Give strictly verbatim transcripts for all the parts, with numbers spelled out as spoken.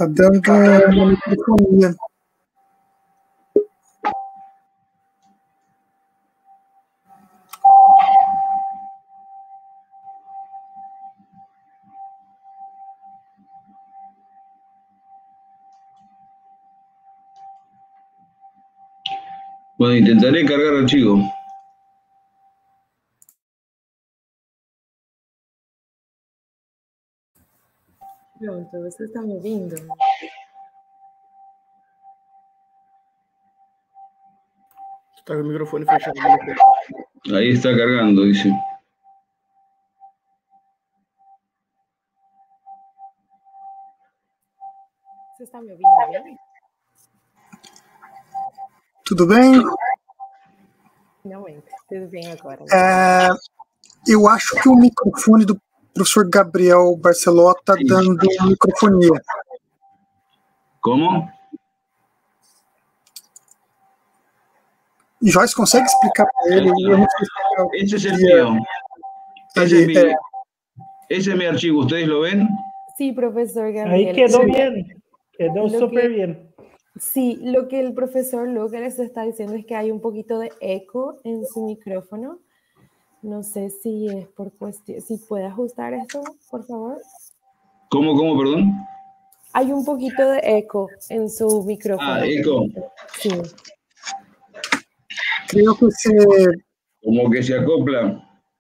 Tá dando uma microfonia. Bueno, intentaré cargar archivo. Pronto, você está me ouvindo? Está con el micrófono fechado. Ahí está cargando, dice. Você está me ouvindo bem? Tudo bem? Finalmente, tudo bem agora. É, eu acho que o microfone do professor Gabriel Barceló está dando microfonia. Como? Joyce, consegue explicar para ele? Eu não sei se eu Ese es el queria- mío. Ese es mi, ali, é, ese es mi archivo, ¿ustedes lo ven? Sí, profesor Gabriel. Ahí quedó Lo- bien. Quedó Lo súper que- bien. Sí, lo que el profesor Lucas les está diciendo es que hay un poquito de eco en su micrófono. No sé si es por cuestión, si puede ajustar esto, por favor. ¿Cómo, cómo, perdón? Hay un poquito de eco en su micrófono. Ah, eco. Sí. creio que se Como que se acopla.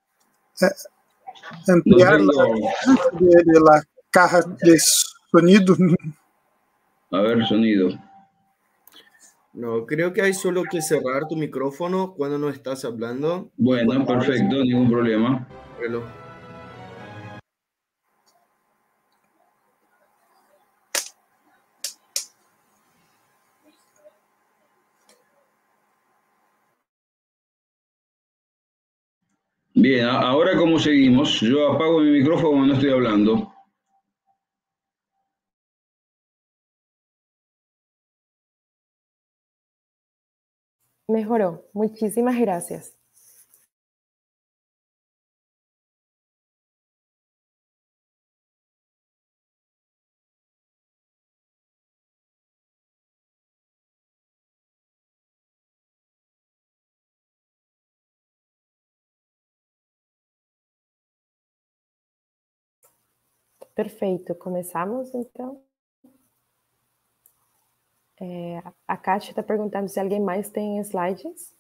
ampliar No la, tengo- de, de la caja de sonido. A ver, sonido. No, creo que hay solo que cerrar tu micrófono cuando no estás hablando. y Bueno, cuando hablas, perfecto, ningún problema. reloj. Bien, a- ahora cómo seguimos. Yo apago mi micrófono cuando no estoy hablando. Mejoró. Muchísimas gracias. Perfeito. Começamos, então? É, a Kátia está perguntando se alguém mais tem slides.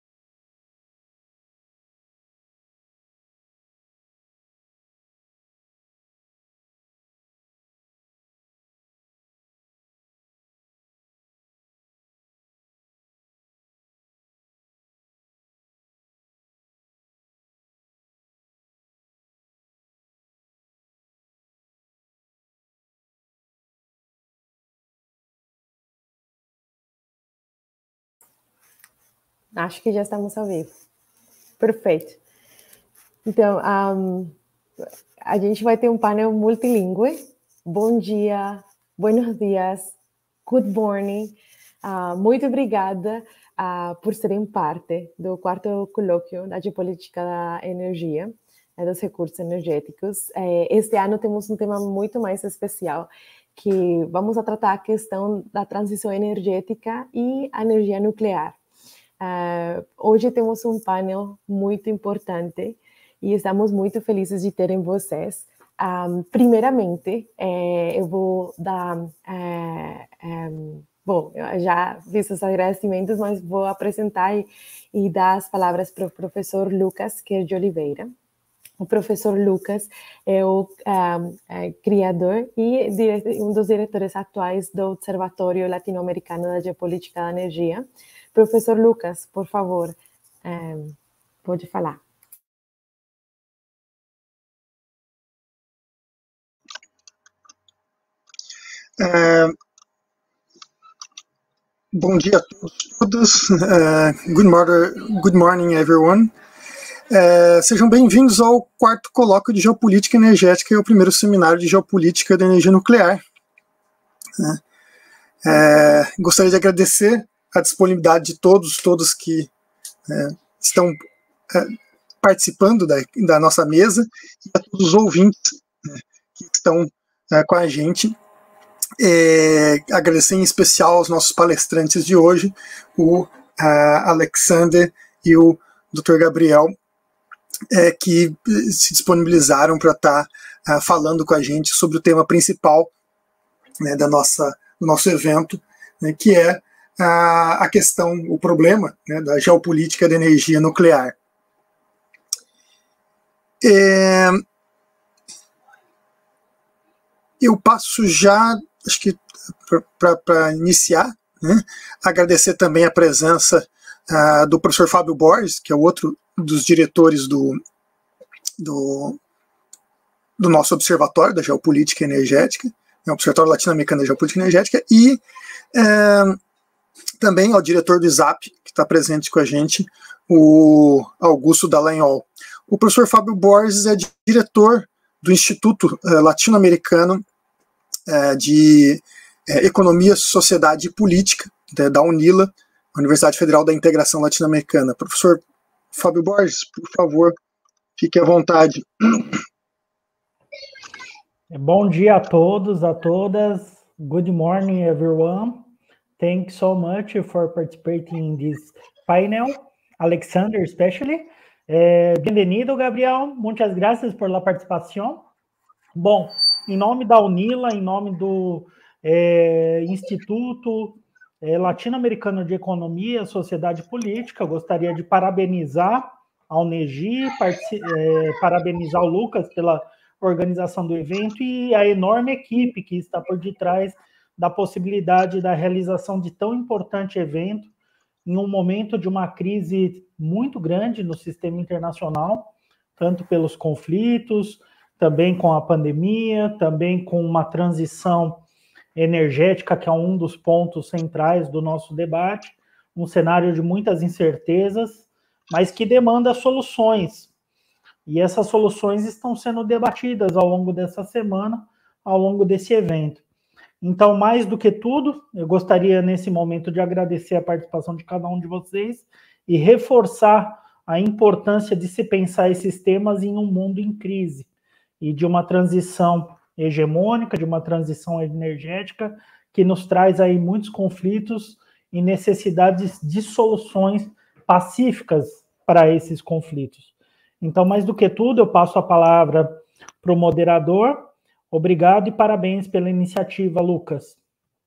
Acho que já estamos ao vivo. Perfeito. Então, um, a gente vai ter um painel multilingüe. Bom dia, buenos dias, good morning. Uh, muito obrigada uh, por serem parte do quarto colóquio da Geopolítica da Energia, eh, dos recursos energéticos. Eh, este ano temos um tema muito mais especial, que vamos a tratar a questão da transição energética e a energia nuclear. Uh, hoje temos um painel muito importante e estamos muito felizes de terem vocês. Um, primeiramente, eh, eu vou dar... Eh, um, bom, eu já fiz os agradecimentos, mas vou apresentar e, e dar as palavras para o professor Lucas Quer de Oliveira. O professor Lucas é o um, é, criador e dire- um dos diretores atuais do Observatório Latino-Americano da Geopolítica da Energia. Professor Lucas, por favor, um, pode falar. É, bom dia a todos. É, good, morning, good morning, everyone. É, sejam bem-vindos ao quarto colóquio de Geopolítica Energética e ao primeiro seminário de Geopolítica da Energia Nuclear. Né? É, gostaria de agradecer a disponibilidade de todos, todos que é, estão é, participando da, da nossa mesa e a todos os ouvintes, né, que estão é, com a gente É, agradecer em especial aos nossos palestrantes de hoje, o uh, Alexander e o doutor Gabriel, é, que se disponibilizaram para estar tá, uh, falando com a gente sobre o tema principal, né, da nossa, do nosso evento, né, que é a, a questão, o problema, né, da geopolítica da energia nuclear. É, eu passo já, acho que para iniciar, né, agradecer também a presença uh, do professor Fábio Borges, que é o outro dos diretores do, do, do nosso Observatório da Geopolítica Energética, né, Observatório Latino-Americano da Geopolítica Energética, e é, também ao diretor do I S A P, que está presente com a gente, o Augusto Dallagnol. O professor Fábio Borges é diretor do Instituto uh, Latino-Americano uh, de uh, Economia, Sociedade e Política, né, da UNILA, Universidade Federal da Integração Latino-Americana. Professor Fábio Borges, por favor, fique à vontade. Bom dia a todos, a todas. Good morning, everyone. Thanks so much for participating in this panel. Alexander, especially. Eh, Bem-vindo, Gabriel. Muitas graças por la participação. Bom, em nome da UNILA, em nome do eh, Instituto eh, Latino-Americano de Economia, Sociedade e Política, eu gostaria de parabenizar a UNEGI, eh, parabenizar o Lucas pela organização do evento e a enorme equipe que está por detrás da possibilidade da realização de tão importante evento em um momento de uma crise muito grande no sistema internacional, tanto pelos conflitos, também com a pandemia, também com uma transição energética, que é um dos pontos centrais do nosso debate, um cenário de muitas incertezas, mas que demanda soluções. E essas soluções estão sendo debatidas ao longo dessa semana, ao longo desse evento. Então, mais do que tudo, eu gostaria nesse momento de agradecer a participação de cada um de vocês e reforçar a importância de se pensar esses temas em um mundo em crise e de uma transição hegemônica, de uma transição energética que nos traz aí muitos conflitos e necessidades de soluções pacíficas para esses conflitos. Então, mais do que tudo, eu passo a palavra para o moderador. Obrigado e parabéns pela iniciativa, Lucas.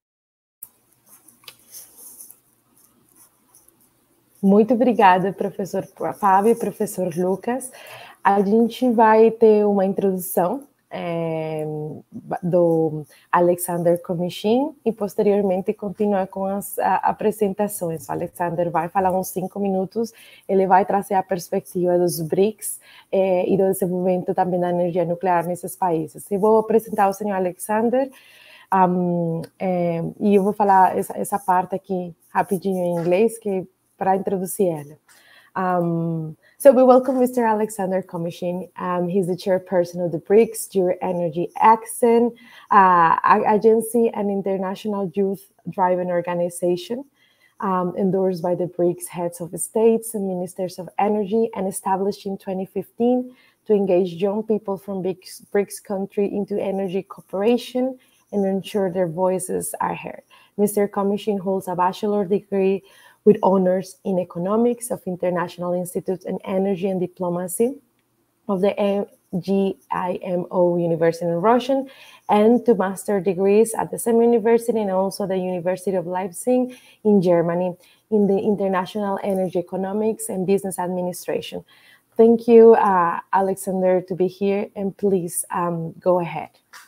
Muito obrigada, professor Fábio e professor Lucas. A gente vai ter uma introdução é, do Alexander Comichin e posteriormente continuar com as a, apresentações. O Alexander vai falar uns cinco minutos, ele vai trazer a perspectiva dos BRICS é, e do desenvolvimento também da energia nuclear nesses países. Eu vou apresentar o senhor Alexander um, é, e eu vou falar essa, essa parte aqui rapidinho em inglês, que para introduzir ela. Um, so we welcome Mister Alexander Comichin. Um, he's the chairperson of the BRICS, Geo Energy Action uh, Agency, an international youth-driven organization um, endorsed by the BRICS heads of states and ministers of energy and established in twenty fifteen to engage young people from BRICS countries into energy cooperation and ensure their voices are heard. Mister Comichin holds a bachelor's degree with honors in economics of International Institute and Energy and Diplomacy of the G I M O University in Russia, and two master degrees at the same university and also the University of Leipzig in Germany in the International Energy Economics and Business Administration. Thank you, uh, Alexander, to be here, and please um, go ahead.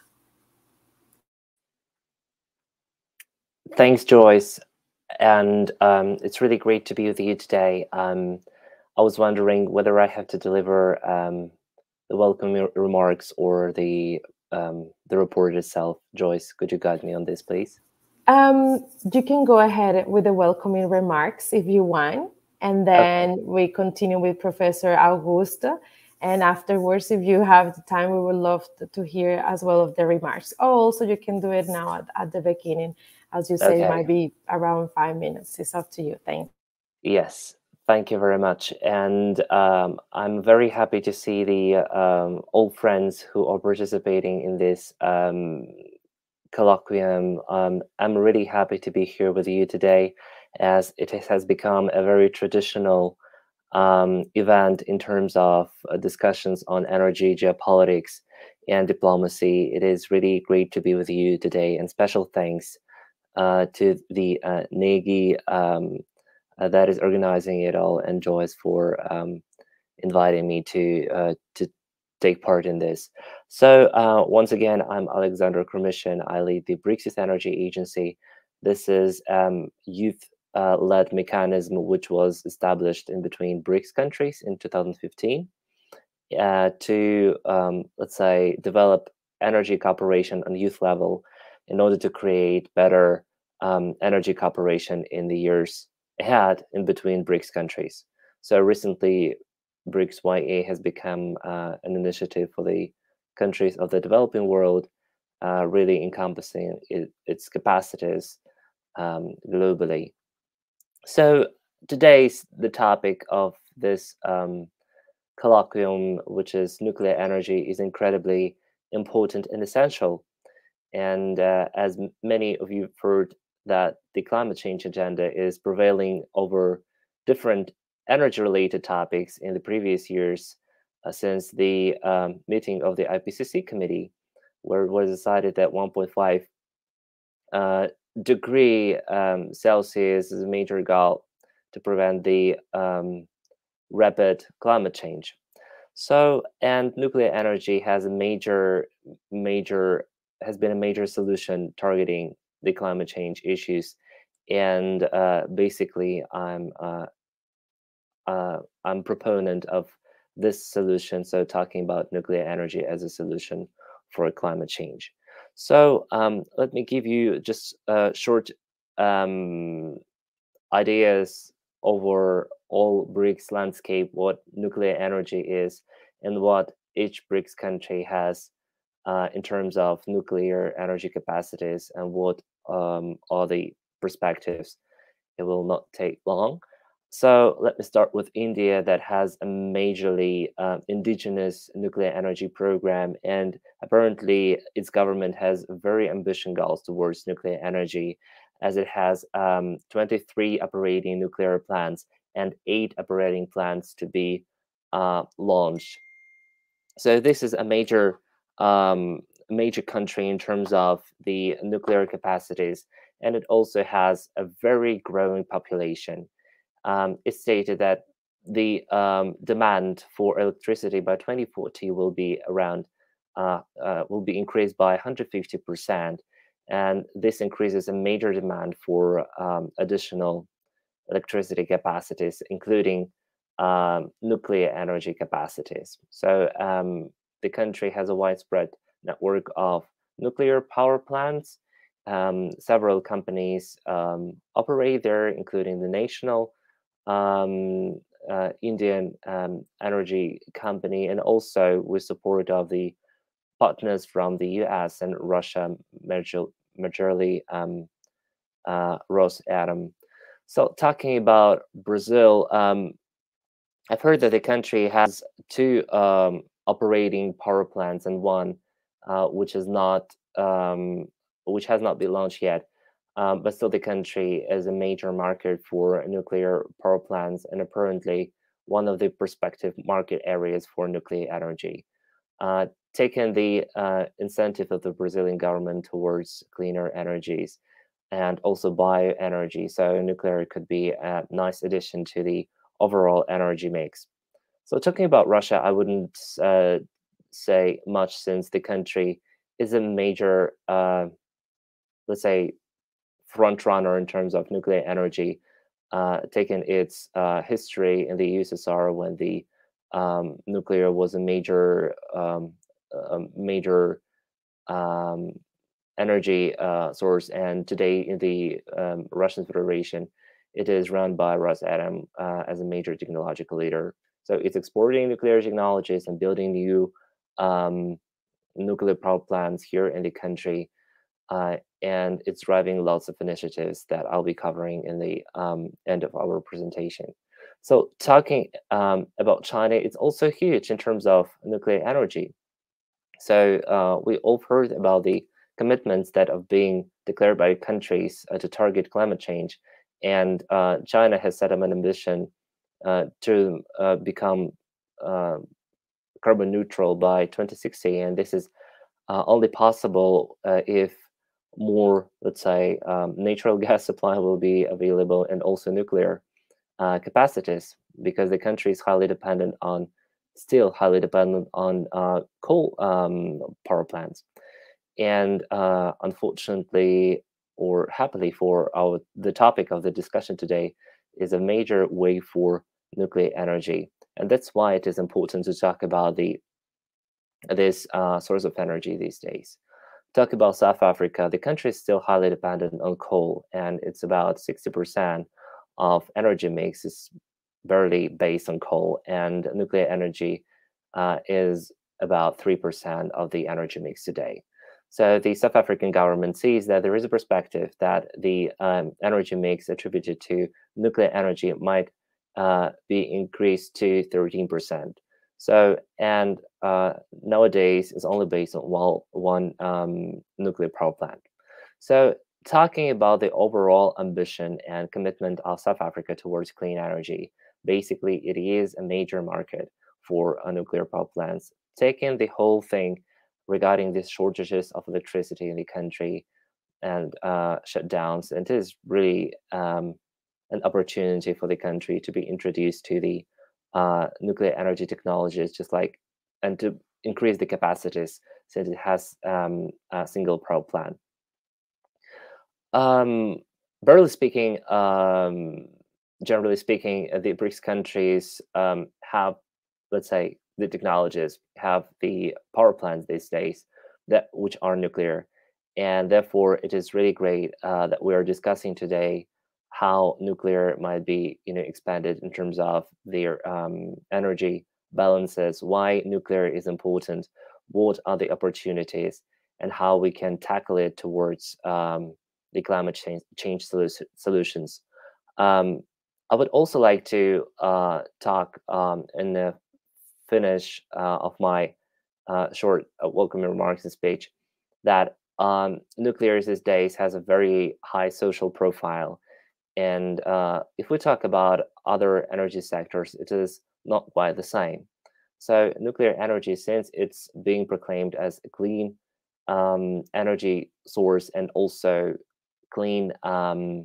Thanks, Joyce. And um, it's really great to be with you today. Um, I was wondering whether I have to deliver um, the welcome remarks or the um, the report itself. Joyce, could you guide me on this, please? Um, you can go ahead with the welcoming remarks if you want, and then okay. we continue with Professor Augusto. And afterwards, if you have the time, we would love to, to hear as well of the remarks. Oh, also, you can do it now at, at the beginning. As you say, okay. It might be around five minutes. It's up to you. Thank you. Yes, thank you very much. And um, I'm very happy to see the um, old friends who are participating in this um, colloquium. Um, I'm really happy to be here with you today, as it has become a very traditional um, event in terms of uh, discussions on energy, geopolitics, and diplomacy. It is really great to be with you today, and special thanks uh, to the uh, NEGI um, uh, that is organizing it all, and Joyce for um, inviting me to uh, to take part in this. So uh, once again, I'm Alexander Kromishin. I lead the BRICS Youth Energy Agency. This is um, youth-led uh, mechanism which was established in between BRICS countries in two thousand fifteen uh, to, um, let's say, develop energy cooperation on youth level in order to create better um, energy cooperation in the years ahead in between BRICS countries. So recently, BRICS Y A has become uh, an initiative for the countries of the developing world, uh, really encompassing it, its capacities um, globally. So today's the topic of this um, colloquium, which is nuclear energy, is incredibly important and essential. And uh, as many of you have heard, that the climate change agenda is prevailing over different energy-related topics in the previous years uh, since the um, meeting of the I P C C committee, where it was decided that one point five uh, degree um, Celsius is a major goal to prevent the um, rapid climate change. So, and nuclear energy has a major, major, has been a major solution targeting the climate change issues. And uh, basically, I'm uh, uh, I'm proponent of this solution. So, talking about nuclear energy as a solution for climate change. So, um, let me give you just uh, short um, ideas over all BRICS landscape, what nuclear energy is, and what each BRICS country has uh, in terms of nuclear energy capacities, and what um, are the perspectives. It will not take long. So let me start with India, that has a majorly uh, indigenous nuclear energy program, and apparently its government has very ambitious goals towards nuclear energy, as it has um, twenty-three operating nuclear plants and eight operating plants to be uh, launched. So this is a major, um, major country in terms of the nuclear capacities, and it also has a very growing population. Um, it's stated that the um, demand for electricity by twenty forty will be around, uh, uh, will be increased by one hundred fifty percent. And this increases a major demand for um, additional electricity capacities, including um, nuclear energy capacities. So um, the country has a widespread network of nuclear power plants. Um, several companies um, operate there, including the national um, uh, Indian um, energy company, and also with support of the partners from the U S and Russia, major, majorly um, uh, Rosatom. So talking about Brazil, um, I've heard that the country has two um, operating power plants and one uh, which is not, um, which has not been launched yet. Um, but still, the country is a major market for nuclear power plants, and apparently one of the prospective market areas for nuclear energy. Uh, taking the uh, incentive of the Brazilian government towards cleaner energies and also bioenergy, so nuclear could be a nice addition to the overall energy mix. So talking about Russia, I wouldn't uh, say much, since the country is a major, uh, let's say, front runner in terms of nuclear energy, uh, taking its uh, history in the U S S R, when the um, nuclear was a major, um, a major um, energy uh, source, and today in the um, Russian Federation, it is run by Rosatom uh, as a major technological leader. So it's exporting nuclear technologies and building new um, nuclear power plants here in the country. Uh, and it's driving lots of initiatives that I'll be covering in the um, end of our presentation. So talking um, about China, it's also huge in terms of nuclear energy. So uh, we all heard about the commitments that are being declared by countries uh, to target climate change. And uh, China has set up an ambition uh, to uh, become uh, carbon neutral by twenty sixty. And this is uh, only possible uh, if more, let's say, um, natural gas supply will be available, and also nuclear uh, capacities, because the country is highly dependent on, still highly dependent on uh, coal um, power plants. And uh, unfortunately, or happily for our, the topic of the discussion today is a major way for nuclear energy. And that's why it is important to talk about the this uh, source of energy these days. Talk about South Africa, the country is still highly dependent on coal, and it's about sixty percent of energy mix is barely based on coal, and nuclear energy uh, is about three percent of the energy mix today. So the South African government sees that there is a perspective that the um, energy mix attributed to nuclear energy might uh, be increased to thirteen percent. So, and uh, nowadays it's only based on one, one um, nuclear power plant. So talking about the overall ambition and commitment of South Africa towards clean energy, basically it is a major market for uh, nuclear power plants. Taking the whole thing regarding these shortages of electricity in the country and uh, shutdowns, and it is really um, an opportunity for the country to be introduced to the uh, nuclear energy technologies, just like, and to increase the capacities since it has um, a single power plant. Um, barely speaking, um, generally speaking, the BRICS countries um, have, let's say, the technologies, have the power plants these days that which are nuclear, and therefore it is really great uh, that we are discussing today how nuclear might be, you know, expanded in terms of their um, energy balances, why nuclear is important, what are the opportunities, and how we can tackle it towards um, the climate change, change solu- solutions. Um, I would also like to uh, talk um, in the finish uh, of my uh, short uh, welcoming remarks and speech that um, nuclear these days has a very high social profile. And uh, if we talk about other energy sectors, it is not quite the same. So nuclear energy, since it's being proclaimed as a clean um, energy source and also clean um,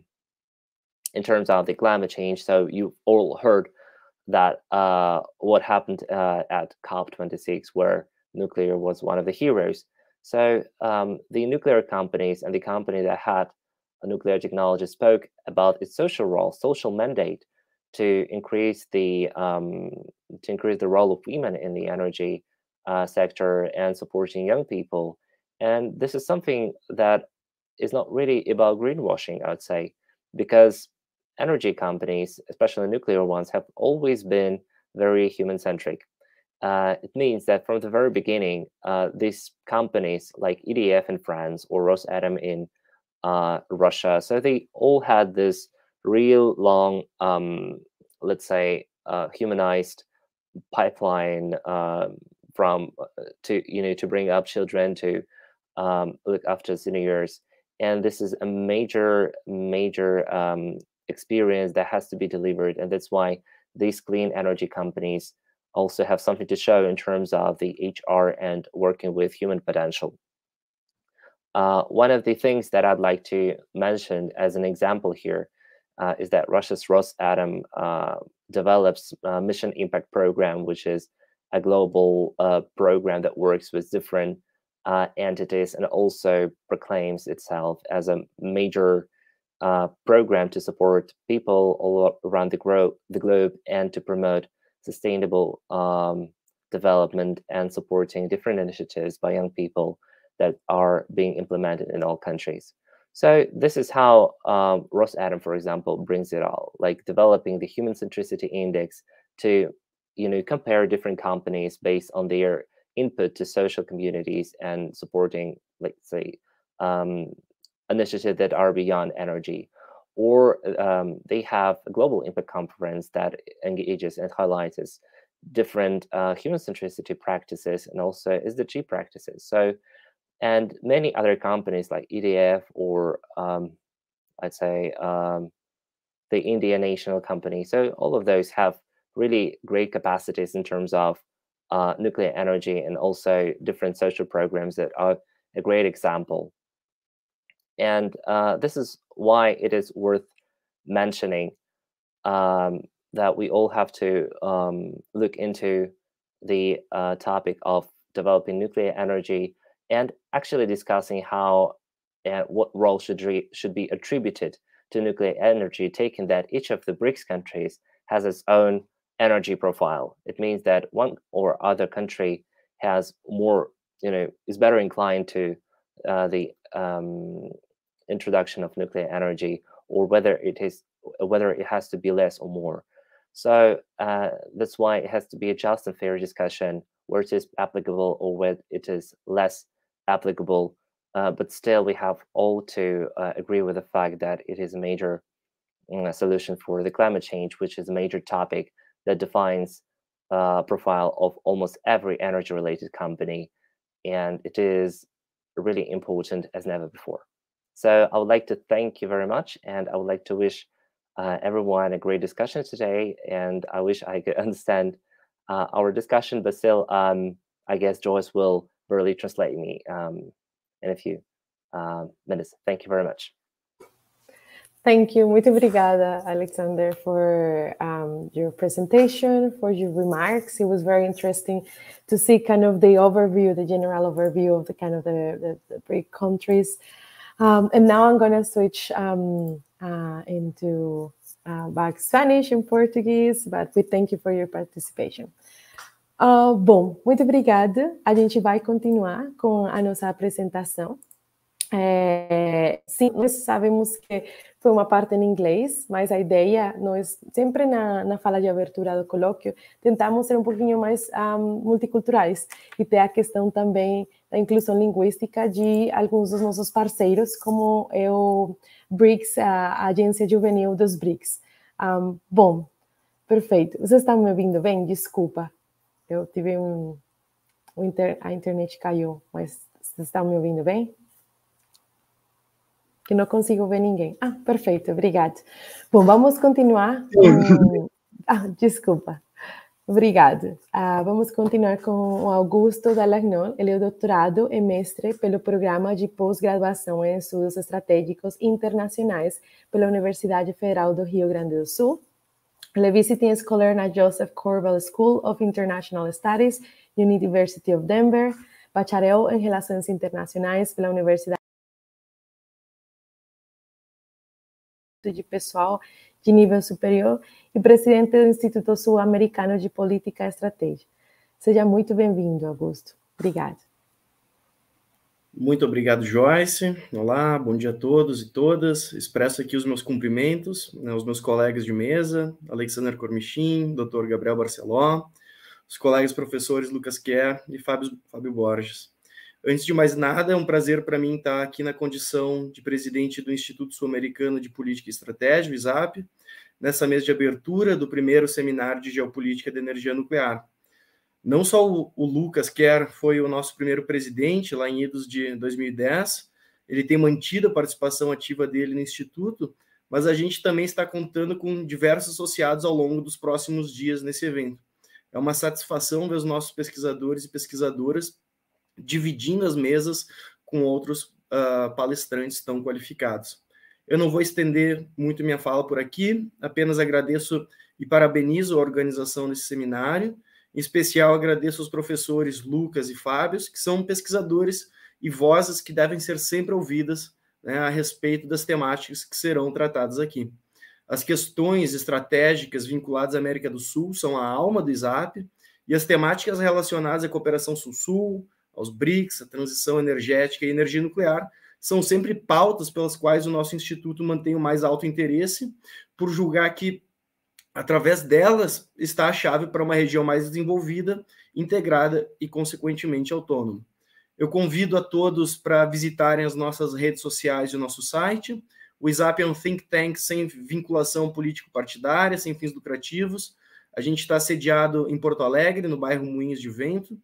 in terms of the climate change. So you've all heard that uh, what happened uh, at COP twenty-six, where nuclear was one of the heroes. So um, the nuclear companies and the company that had a nuclear technology spoke about its social role, social mandate to increase the um, to increase the role of women in the energy uh, sector and supporting young people. And this is something that is not really about greenwashing, I would say, because energy companies, especially nuclear ones, have always been very human-centric. Uh, it means that from the very beginning, uh, these companies like E D F in France or Rosatom in uh, Russia, so they all had this real long, um, let's say, uh, humanized pipeline uh, from uh, to you know to bring up children, to um, look after seniors, and this is a major, major um, experience that has to be delivered, and that's why these clean energy companies also have something to show in terms of the H R and working with human potential. Uh, one of the things that I'd like to mention as an example here uh, is that Russia's Rosatom uh, develops a Mission Impact Program, which is a global uh, program that works with different uh, entities and also proclaims itself as a major uh, program to support people all around the, gro the globe and to promote sustainable um, development and supporting different initiatives by young people that are being implemented in all countries. So this is how um, Rosatom, for example, brings it all, like developing the human centricity index to, you know, compare different companies based on their input to social communities and supporting, like, say, um, initiatives that are beyond energy. Or um, they have a global impact conference that engages and highlights different uh, human centricity practices and also S D G practices. So And many other companies like E D F or um, I'd say um, the Indian national company. So all of those have really great capacities in terms of uh, nuclear energy, and also different social programs that are a great example. And uh, this is why it is worth mentioning um, that we all have to um, look into the uh, topic of developing nuclear energy, and actually discussing how and what role should re should be attributed to nuclear energy, taking that each of the BRICS countries has its own energy profile. It means that one or other country has more, you know, is better inclined to uh, the um, introduction of nuclear energy, or whether it is whether it has to be less or more. So uh, that's why it has to be a just and fair discussion where it is applicable or where it is less applicable. Uh, but still, we have all to uh, agree with the fact that it is a major uh, solution for the climate change, which is a major topic that defines uh, profile of almost every energy-related company, and it is really important as never before. So I would like to thank you very much, and I would like to wish uh, everyone a great discussion today. And I wish I could understand uh, our discussion, but still, um, I guess Joyce will really translate me um, in a few uh, minutes. Thank you very much. Thank you. Muito obrigada, Alexander, for um, your presentation, for your remarks. It was very interesting to see kind of the overview, the general overview of the kind of the, the, the BRIC countries. Um, and now I'm going to switch um, uh, into uh, back Spanish and Portuguese, but we thank you for your participation. Uh, bom, muito obrigada. A gente vai continuar com a nossa apresentação. É, sim, nós sabemos que foi uma parte em inglês, mas a ideia, nós sempre na, na fala de abertura do colóquio, tentamos ser um pouquinho mais um, multiculturais e ter a questão também da inclusão linguística de alguns dos nossos parceiros, como é o BRICS, a Agência Juvenil dos BRICS. Um, bom, perfeito. Vocês estão me ouvindo bem? Desculpa, eu tive um... um inter, a internet caiu, mas vocês estão me ouvindo bem? Que não consigo ver ninguém. Ah, perfeito, obrigado. Bom, vamos continuar com... Ah, desculpa. Obrigado. Ah, vamos continuar com o Augusto Dallagnon. Ele é doutorado e mestre pelo Programa de Pós-Graduação em Estudos Estratégicos Internacionais pela Universidade Federal do Rio Grande do Sul. Ele é visiting scholar na Joseph Corbell School of International Studies, University of Denver, bacharel em Relações Internacionais pela Universidade de Pessoal de Nível Superior e presidente do Instituto Sul-Americano de Política e Estratégia. Seja muito bem-vindo, Augusto. Obrigado. Muito obrigado, Joyce. Olá, bom dia a todos e todas. Expresso aqui os meus cumprimentos, né, aos meus colegas de mesa, Alexander Cormichin, doutor Gabriel Barceló, os colegas professores Lucas Kerr e Fábio, Fábio Borges. Antes de mais nada, é um prazer para mim estar aqui na condição de presidente do Instituto Sul-Americano de Política e Estratégia, o ISAP, nessa mesa de abertura do primeiro seminário de Geopolítica da Energia Nuclear. Não só o, o Lucas Kerr foi o nosso primeiro presidente lá em idos de dois mil e dez, ele tem mantido a participação ativa dele no Instituto, mas a gente também está contando com diversos associados ao longo dos próximos dias nesse evento. É uma satisfação ver os nossos pesquisadores e pesquisadoras dividindo as mesas com outros uh, palestrantes tão qualificados. Eu não vou estender muito minha fala por aqui, apenas agradeço e parabenizo a organização desse seminário. Em especial, agradeço aos professores Lucas e Fábio, que são pesquisadores e vozes que devem ser sempre ouvidas, né, a respeito das temáticas que serão tratadas aqui. As questões estratégicas vinculadas à América do Sul são a alma do ISAP, e as temáticas relacionadas à cooperação Sul-Sul, aos BRICS, a transição energética e energia nuclear, são sempre pautas pelas quais o nosso instituto mantém o mais alto interesse, por julgar que, através delas, está a chave para uma região mais desenvolvida, integrada e, consequentemente, autônoma. Eu convido a todos para visitarem as nossas redes sociais e o nosso site. O ISAP é um think tank sem vinculação político-partidária, sem fins lucrativos. A gente está sediado em Porto Alegre, no bairro Moinhos de Vento.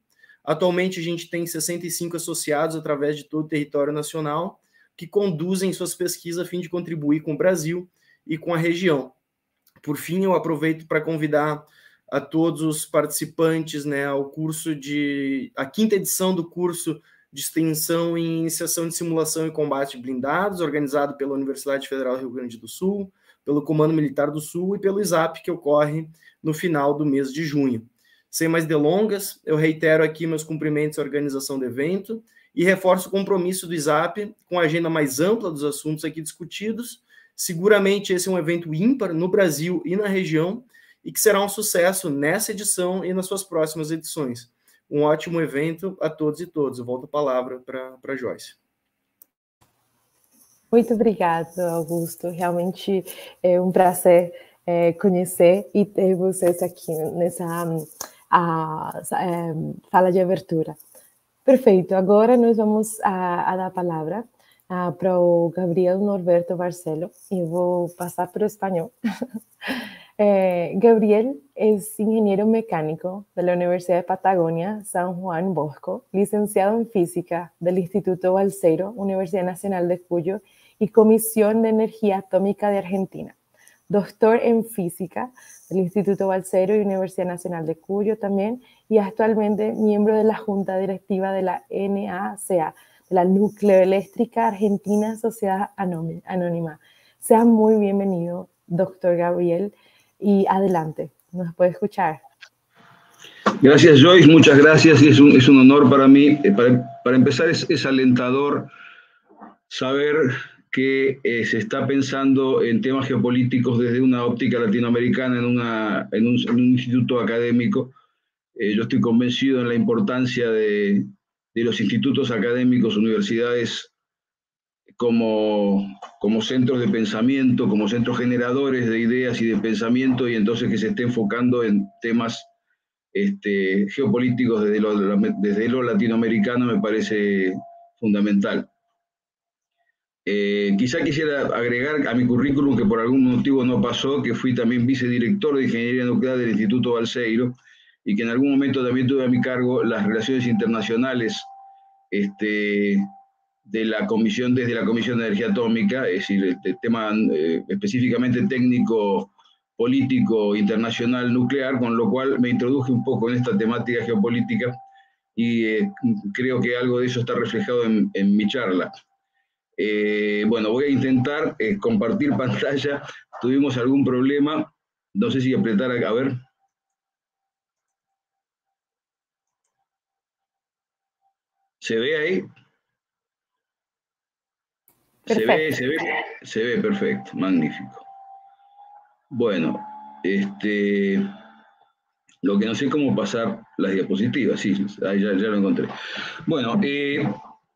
Atualmente, a gente tem sessenta e cinco associados através de todo o território nacional que conduzem suas pesquisas a fim de contribuir com o Brasil e com a região. Por fim, eu aproveito para convidar a todos os participantes, né, ao curso de... a quinta edição do curso de extensão em iniciação de simulação e combate de blindados, organizado pela Universidade Federal do Rio Grande do Sul, pelo Comando Militar do Sul e pelo ISAP, que ocorre no final do mês de junho. Sem mais delongas, eu reitero aqui meus cumprimentos à organização do evento e reforço o compromisso do ISAP com a agenda mais ampla dos assuntos aqui discutidos. Seguramente esse é um evento ímpar no Brasil e na região e que será um sucesso nessa edição e nas suas próximas edições. Um ótimo evento a todos e todas. Eu volto a palavra para a Joyce. Muito obrigada, Augusto. Realmente é um prazer é, conhecer e ter vocês aqui nessa a, a, fala de abertura. Perfeito. Agora nós vamos a, a dar a palavra a, para o Gabriel Norberto Barcelo e eu vou passar para o espanhol. Eh, Gabriel es ingeniero mecánico de la Universidad de Patagonia, San Juan Bosco, licenciado en Física del Instituto Balseiro, Universidad Nacional de Cuyo y Comisión de Energía Atómica de Argentina. Doctor en Física del Instituto Balseiro y Universidad Nacional de Cuyo también, y actualmente miembro de la Junta Directiva de la N A C A, de la Nucleoeléctrica Argentina Sociedad Anónima. Sea muy bienvenido, doctor Gabriel. Y adelante, nos puede escuchar. Gracias, Joyce, muchas gracias. Y es un, es un honor para mí. Para, para empezar, es, es alentador saber que eh, se está pensando en temas geopolíticos desde una óptica latinoamericana en, una, en, un, en un instituto académico. Eh, yo estoy convencido en la importancia de, de los institutos académicos, universidades, Como, como centros de pensamiento, como centros generadores de ideas y de pensamiento, y entonces que se esté enfocando en temas este, geopolíticos desde lo, desde lo latinoamericano me parece fundamental. Eh, quizá quisiera agregar a mi currículum, que por algún motivo no pasó, que fui también vicedirector de Ingeniería Nuclear del Instituto Balseiro, y que en algún momento también tuve a mi cargo las relaciones internacionales este, de la comisión, desde la Comisión de Energía Atómica, es decir, el, el tema eh, específicamente técnico, político, internacional, nuclear, con lo cual me introduje un poco en esta temática geopolítica y eh, creo que algo de eso está reflejado en, en mi charla. Eh, bueno, voy a intentar eh, compartir pantalla. Tuvimos algún problema, no sé si apretar acá, a ver. ¿Se ve ahí? Se ve, se ve, se ve perfecto, magnífico. Bueno, este, lo que no sé cómo pasar las diapositivas, sí, ahí ya, ya lo encontré. Bueno, eh,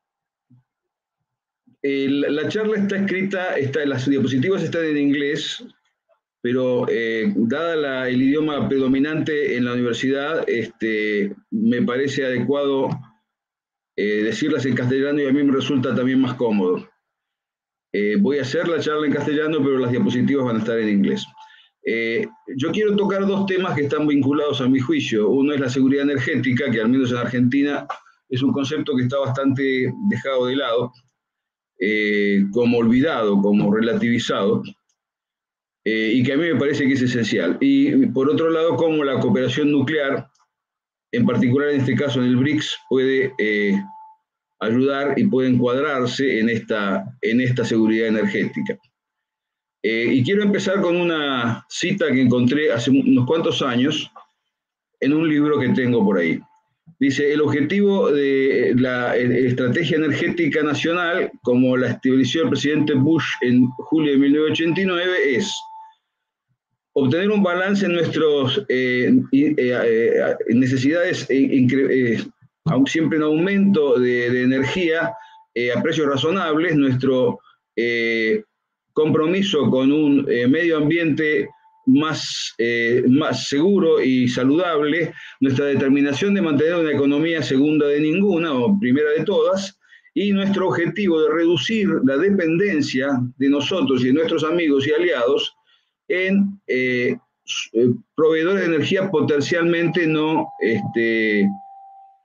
eh, la, la charla está escrita, está, las diapositivas están en inglés, pero eh, dada la, el idioma predominante en la universidad, este, me parece adecuado eh, decirlas en castellano y a mí me resulta también más cómodo. Eh, voy a hacer la charla en castellano, pero las diapositivas van a estar en inglés. Eh, yo quiero tocar dos temas que están vinculados a mi juicio. Uno es la seguridad energética, que al menos en Argentina es un concepto que está bastante dejado de lado, eh, como olvidado, como relativizado, eh, y que a mí me parece que es esencial. Y por otro lado, cómo la cooperación nuclear, en particular en este caso en el BRICS, puede eh, ayudar y puede encuadrarse en esta, en esta seguridad energética. Eh, y quiero empezar con una cita que encontré hace unos cuantos años en un libro que tengo por ahí. Dice, el objetivo de la estrategia energética nacional, como la estableció el presidente Bush en julio de mil novecientos ochenta y nueve, es obtener un balance en nuestras eh, eh, eh, necesidades, eh, eh, siempre en aumento de, de energía eh, a precios razonables, nuestro eh, compromiso con un eh, medio ambiente más, eh, más seguro y saludable, nuestra determinación de mantener una economía segunda de ninguna o primera de todas, y nuestro objetivo de reducir la dependencia de nosotros y de nuestros amigos y aliados en eh, proveedores de energía potencialmente no, este,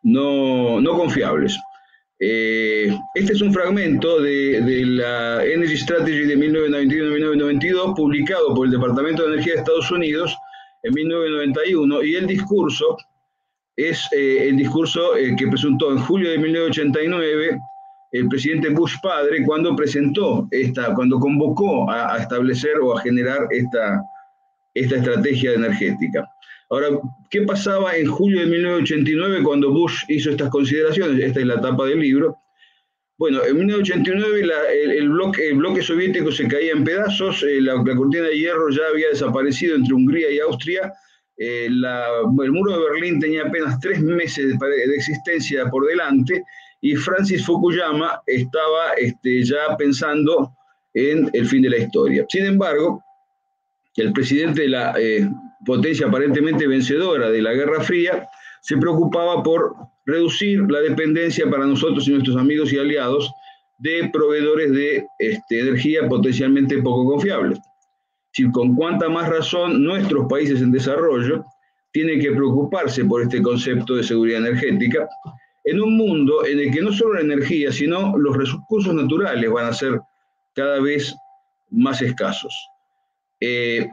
no, no confiables. Eh, este es un fragmento de, de la Energy Strategy de mil novecientos noventa y uno a mil novecientos noventa y dos, publicado por el Departamento de Energía de Estados Unidos en mil novecientos noventa y uno, y el discurso es eh, el discurso eh, que presentó en julio de mil novecientos ochenta y nueve el presidente Bush padre, cuando presentó esta, cuando convocó a, a establecer o a generar esta, esta estrategia energética. Ahora, ¿qué pasaba en julio de mil novecientos ochenta y nueve cuando Bush hizo estas consideraciones? Esta es la tapa del libro. Bueno, en mil novecientos ochenta y nueve la, el, el, bloque, el bloque soviético se caía en pedazos, eh, la, la cortina de hierro ya había desaparecido entre Hungría y Austria, eh, la, el muro de Berlín tenía apenas tres meses de, de existencia por delante, y Francis Fukuyama estaba este, ya pensando en el fin de la historia. Sin embargo, el presidente de la eh, potencia aparentemente vencedora de la Guerra Fría se preocupaba por reducir la dependencia para nosotros y nuestros amigos y aliados de proveedores de este, energía potencialmente poco confiables. Es decir, con cuánta más razón nuestros países en desarrollo tienen que preocuparse por este concepto de seguridad energética en un mundo en el que no solo la energía, sino los recursos naturales van a ser cada vez más escasos. Eh,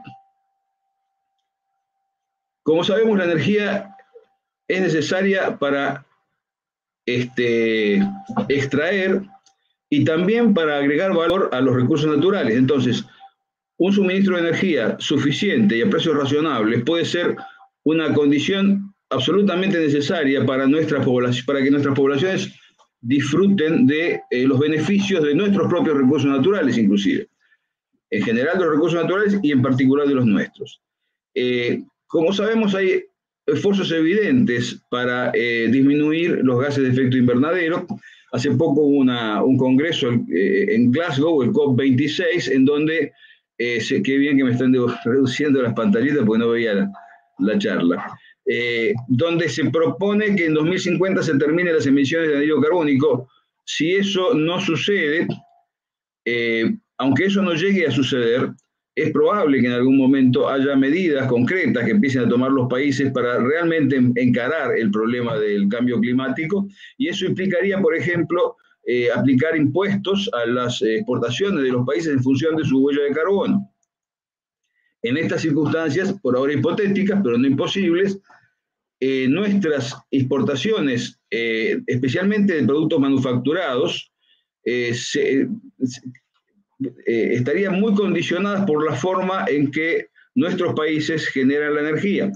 como sabemos, la energía es necesaria para este, extraer y también para agregar valor a los recursos naturales. Entonces, un suministro de energía suficiente y a precios razonables puede ser una condición absolutamente necesaria para, nuestra población, para que nuestras poblaciones disfruten de eh, los beneficios de nuestros propios recursos naturales, inclusive. En general de los recursos naturales y en particular de los nuestros. Eh, como sabemos, hay esfuerzos evidentes para eh, disminuir los gases de efecto invernadero. Hace poco hubo una, un congreso eh, en Glasgow, el COP veintiséis, en donde, eh, sé, qué bien que me están de, reduciendo las pantallitas porque no veía la, la charla, eh, donde se propone que en dos mil cincuenta se terminen las emisiones de anhídrido carbónico. Si eso no sucede, eh, aunque eso no llegue a suceder, es probable que en algún momento haya medidas concretas que empiecen a tomar los países para realmente encarar el problema del cambio climático, y eso implicaría, por ejemplo, eh, aplicar impuestos a las exportaciones de los países en función de su huella de carbono. En estas circunstancias, por ahora hipotéticas, pero no imposibles, eh, nuestras exportaciones, eh, especialmente de productos manufacturados, eh, se, se Eh, estarían muy condicionadas por la forma en que nuestros países generan la energía.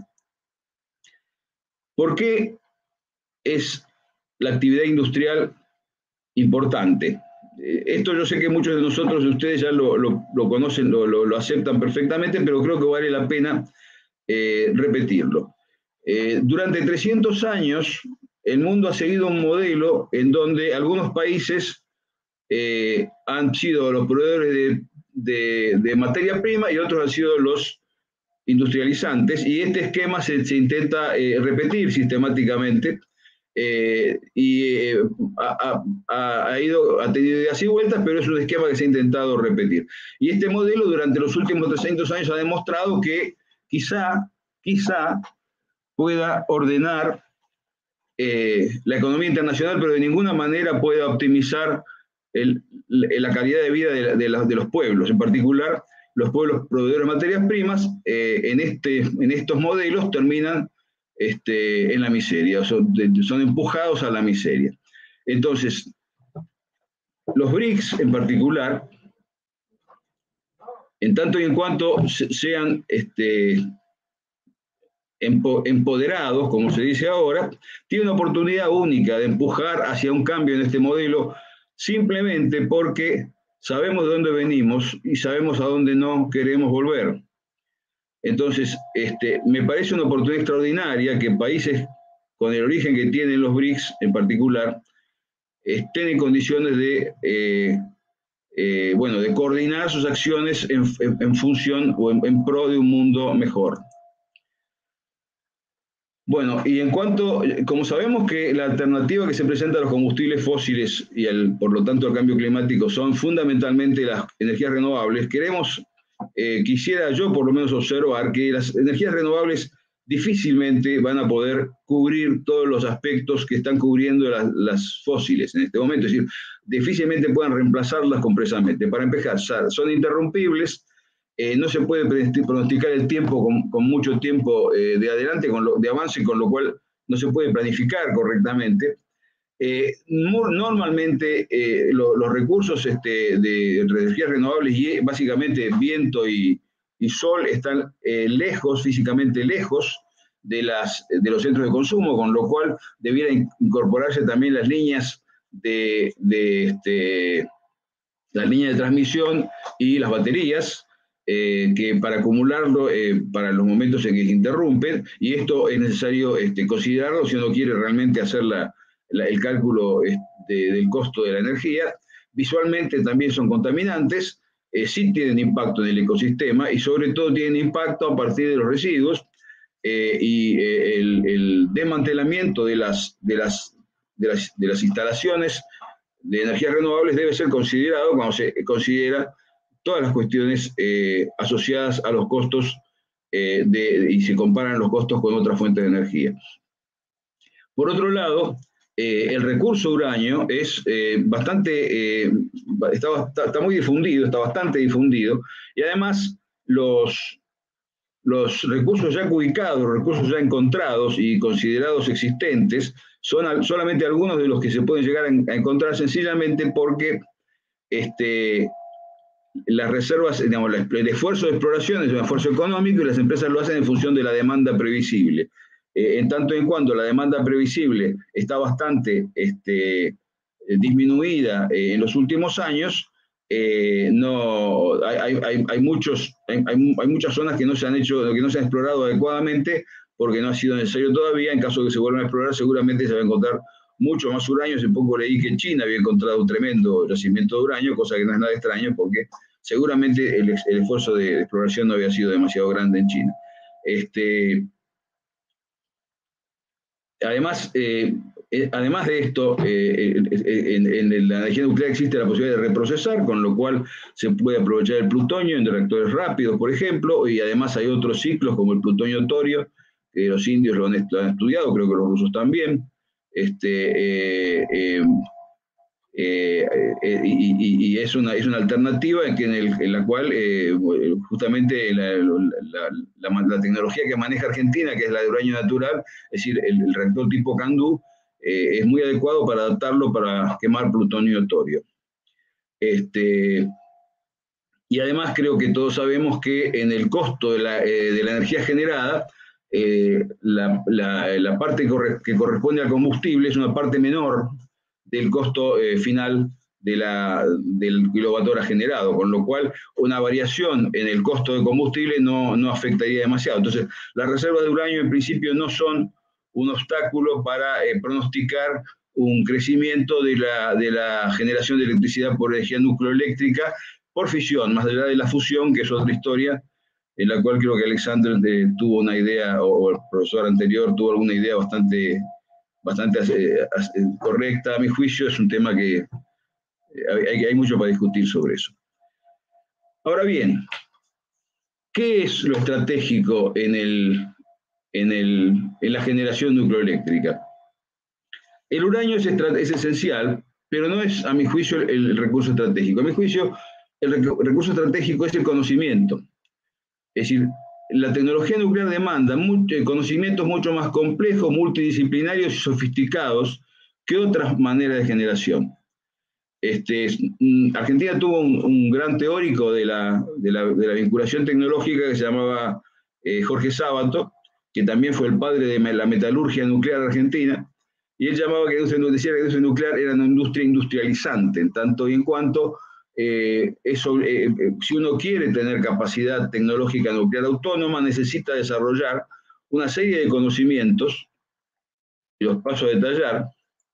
¿Por qué es la actividad industrial importante? Eh, esto yo sé que muchos de nosotros, de ustedes ya lo, lo, lo conocen, lo, lo, lo aceptan perfectamente, pero creo que vale la pena eh, repetirlo. Eh, durante trescientos años, el mundo ha seguido un modelo en donde algunos países Eh, han sido los proveedores de, de, de materia prima y otros han sido los industrializantes, y este esquema se, se intenta eh, repetir sistemáticamente eh, y eh, ha, ha, ha, ido, ha tenido ideas y vueltas, pero es un esquema que se ha intentado repetir. Y este modelo durante los últimos trescientos años ha demostrado que quizá, quizá pueda ordenar eh, la economía internacional, pero de ninguna manera pueda optimizar El, la calidad de vida de, de, la, de los pueblos, en particular los pueblos proveedores de materias primas, eh, en, este, en estos modelos terminan este, en la miseria, son, de, son empujados a la miseria. Entonces, los BRICS en particular, en tanto y en cuanto sean este, empoderados, como se dice ahora, tienen una oportunidad única de empujar hacia un cambio en este modelo, simplemente porque sabemos de dónde venimos y sabemos a dónde no queremos volver. Entonces, este, me parece una oportunidad extraordinaria que países con el origen que tienen los BRICS en particular estén en condiciones de, eh, eh, bueno, de coordinar sus acciones en, en, en función o en, en pro de un mundo mejor. Bueno, y en cuanto, como sabemos que la alternativa que se presenta a los combustibles fósiles y el, por lo tanto al cambio climático son fundamentalmente las energías renovables, queremos, eh, quisiera yo por lo menos observar que las energías renovables difícilmente van a poder cubrir todos los aspectos que están cubriendo las, las fósiles en este momento, es decir, difícilmente puedan reemplazarlas compresamente. Para empezar, son interrumpibles, eh, no se puede pronosticar el tiempo con, con mucho tiempo eh, de adelante, con lo, de avance, con lo cual no se puede planificar correctamente. Eh, normalmente eh, lo, los recursos este, de energías renovables, y básicamente viento y, y sol, están eh, lejos, físicamente lejos de, las, de los centros de consumo, con lo cual debiera incorporarse también las líneas de, de este, las líneas de transmisión y las baterías, eh, que para acumularlo eh, para los momentos en que se interrumpen, y esto es necesario este, considerarlo si uno quiere realmente hacer la La, el cálculo este, del costo de la energía. Visualmente también son contaminantes, eh, sí tienen impacto en el ecosistema y sobre todo tienen impacto a partir de los residuos, eh, y eh, el, el desmantelamiento de las, de, las, de, las, de las instalaciones de energías renovables debe ser considerado cuando se considera todas las cuestiones eh, asociadas a los costos eh, de, y se comparan los costos con otras fuentes de energía. Por otro lado, Eh, el recurso uranio es eh, bastante, eh, está, está muy difundido, está bastante difundido, y además los, los recursos ya ubicados, recursos ya encontrados y considerados existentes, son al, solamente algunos de los que se pueden llegar a, a encontrar sencillamente porque este, las reservas, digamos, el esfuerzo de exploración es un esfuerzo económico y las empresas lo hacen en función de la demanda previsible. Eh, en tanto en cuanto la demanda previsible está bastante este, disminuida eh, en los últimos años, eh, no, hay, hay, hay, muchos, hay, hay muchas zonas que no se han hecho, que no se han explorado adecuadamente porque no ha sido necesario todavía. En caso de que se vuelvan a explorar, seguramente se va a encontrar mucho más uranio. Hace poco leí que China había encontrado un tremendo yacimiento de uranio, cosa que no es nada extraño porque seguramente el, el esfuerzo de, de exploración no había sido demasiado grande en China. Este, Además, eh, además de esto, eh, en, en la energía nuclear existe la posibilidad de reprocesar, con lo cual se puede aprovechar el plutonio en reactores rápidos, por ejemplo, y además hay otros ciclos como el plutonio torio, que los indios lo han, lo han estudiado, creo que los rusos también, este, eh, eh, eh, eh, y, y es, una, es una alternativa en, que en, el, en la cual eh, justamente la, la, la, la tecnología que maneja Argentina, que es la de uranio natural, es decir, el, el reactor tipo CANDU, eh, es muy adecuado para adaptarlo para quemar plutonio torio. Este, y además creo que todos sabemos que en el costo de la, eh, de la energía generada, eh, la, la, la parte que corresponde al combustible es una parte menor del costo eh, final de la, del kilovatio hora generado, con lo cual una variación en el costo de combustible no, no afectaría demasiado. Entonces, las reservas de uranio en principio no son un obstáculo para eh, pronosticar un crecimiento de la, de la generación de electricidad por energía nucleoeléctrica, por fisión, más allá de la fusión, que es otra historia, en la cual creo que Alexander eh, tuvo una idea, o el profesor anterior tuvo alguna idea bastante... bastante eh, correcta, a mi juicio. Es un tema que eh, hay, hay mucho para discutir sobre eso. Ahora bien, ¿qué es lo estratégico en, el, en, el, en la generación nucleoeléctrica? El uranio es, es esencial, pero no es, a mi juicio, el, el recurso estratégico. A mi juicio, el recurso estratégico es el conocimiento. Es decir, la tecnología nuclear demanda mucho, conocimientos mucho más complejos, multidisciplinarios y sofisticados que otras maneras de generación. Este, Argentina tuvo un, un gran teórico de la, de, la, de la vinculación tecnológica que se llamaba eh, Jorge Sábato, que también fue el padre de la metalurgia nuclear argentina, y él llamaba que decía que la industria nuclear era una industria industrializante, en tanto y en cuanto Eh, eso, eh, si uno quiere tener capacidad tecnológica nuclear autónoma, necesita desarrollar una serie de conocimientos, y los paso a detallar: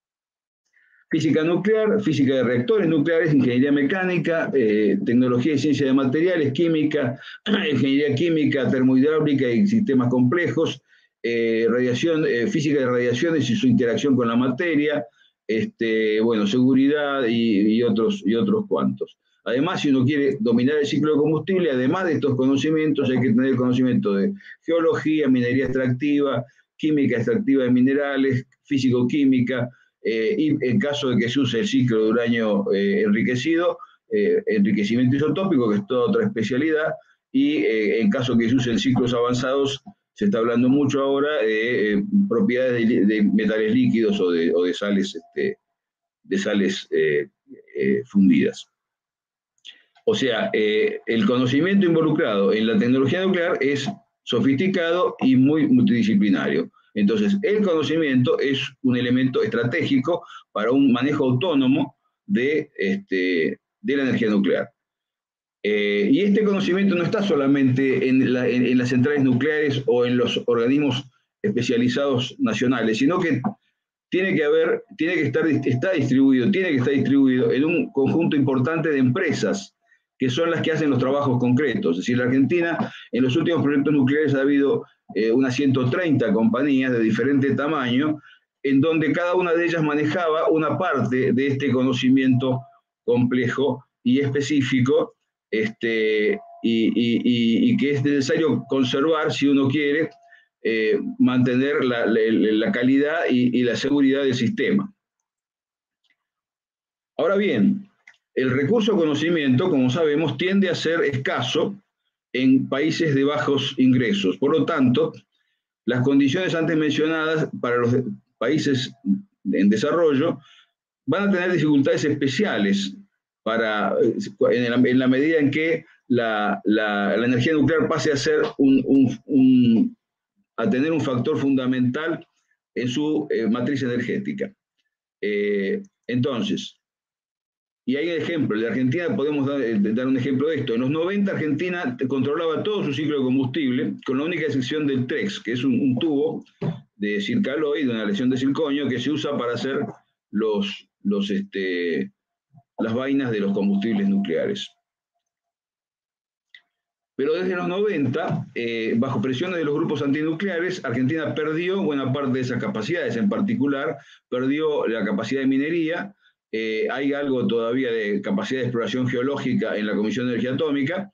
física nuclear, física de reactores nucleares, ingeniería mecánica, eh, tecnología y ciencia de materiales, química, ingeniería química, termohidráulica y sistemas complejos, eh, radiación, eh, física de radiaciones y su interacción con la materia, Este, bueno, seguridad y, y, otros, y otros cuantos. Además, si uno quiere dominar el ciclo de combustible, además de estos conocimientos, hay que tener conocimiento de geología, minería extractiva, química extractiva de minerales, físico-química, eh, y en caso de que se use el ciclo de uranio eh, enriquecido, eh, enriquecimiento isotópico, que es toda otra especialidad, y eh, en caso de que se use en ciclos avanzados, se está hablando mucho ahora de eh, propiedades de, de metales líquidos o de, o de sales, este, de sales eh, eh, fundidas. O sea, eh, el conocimiento involucrado en la tecnología nuclear es sofisticado y muy multidisciplinario. Entonces, el conocimiento es un elemento estratégico para un manejo autónomo de, este, de la energía nuclear. Eh, y este conocimiento no está solamente en, la, en, en las centrales nucleares o en los organismos especializados nacionales, sino que tiene que haber, tiene que estar, está distribuido, tiene que estar distribuido en un conjunto importante de empresas que son las que hacen los trabajos concretos. Es decir, la Argentina, en los últimos proyectos nucleares ha habido eh, unas ciento treinta compañías de diferente tamaño, en donde cada una de ellas manejaba una parte de este conocimiento complejo y específico, este, y, y, y, y que es necesario conservar si uno quiere eh, mantener la, la, la calidad y, y la seguridad del sistema. Ahora bien, el recurso conocimiento, como sabemos, tiende a ser escaso en países de bajos ingresos. Por lo tanto, las condiciones antes mencionadas para los países en desarrollo van a tener dificultades especiales para, en, la, en la medida en que la, la, la energía nuclear pase a ser un, un, un, a tener un factor fundamental en su eh, matriz energética. Eh, entonces, y hay un ejemplo, de Argentina podemos dar, dar un ejemplo de esto. En los noventa Argentina controlaba todo su ciclo de combustible, con la única excepción del TREX, que es un, un tubo de circaloid, de una aleación de circonio, que se usa para hacer los, los, este, las vainas de los combustibles nucleares. Pero desde los noventa, eh, bajo presiones de los grupos antinucleares, Argentina perdió buena parte de esas capacidades. En particular, perdió la capacidad de minería. Eh, hay algo todavía de capacidad de exploración geológica en la Comisión de Energía Atómica,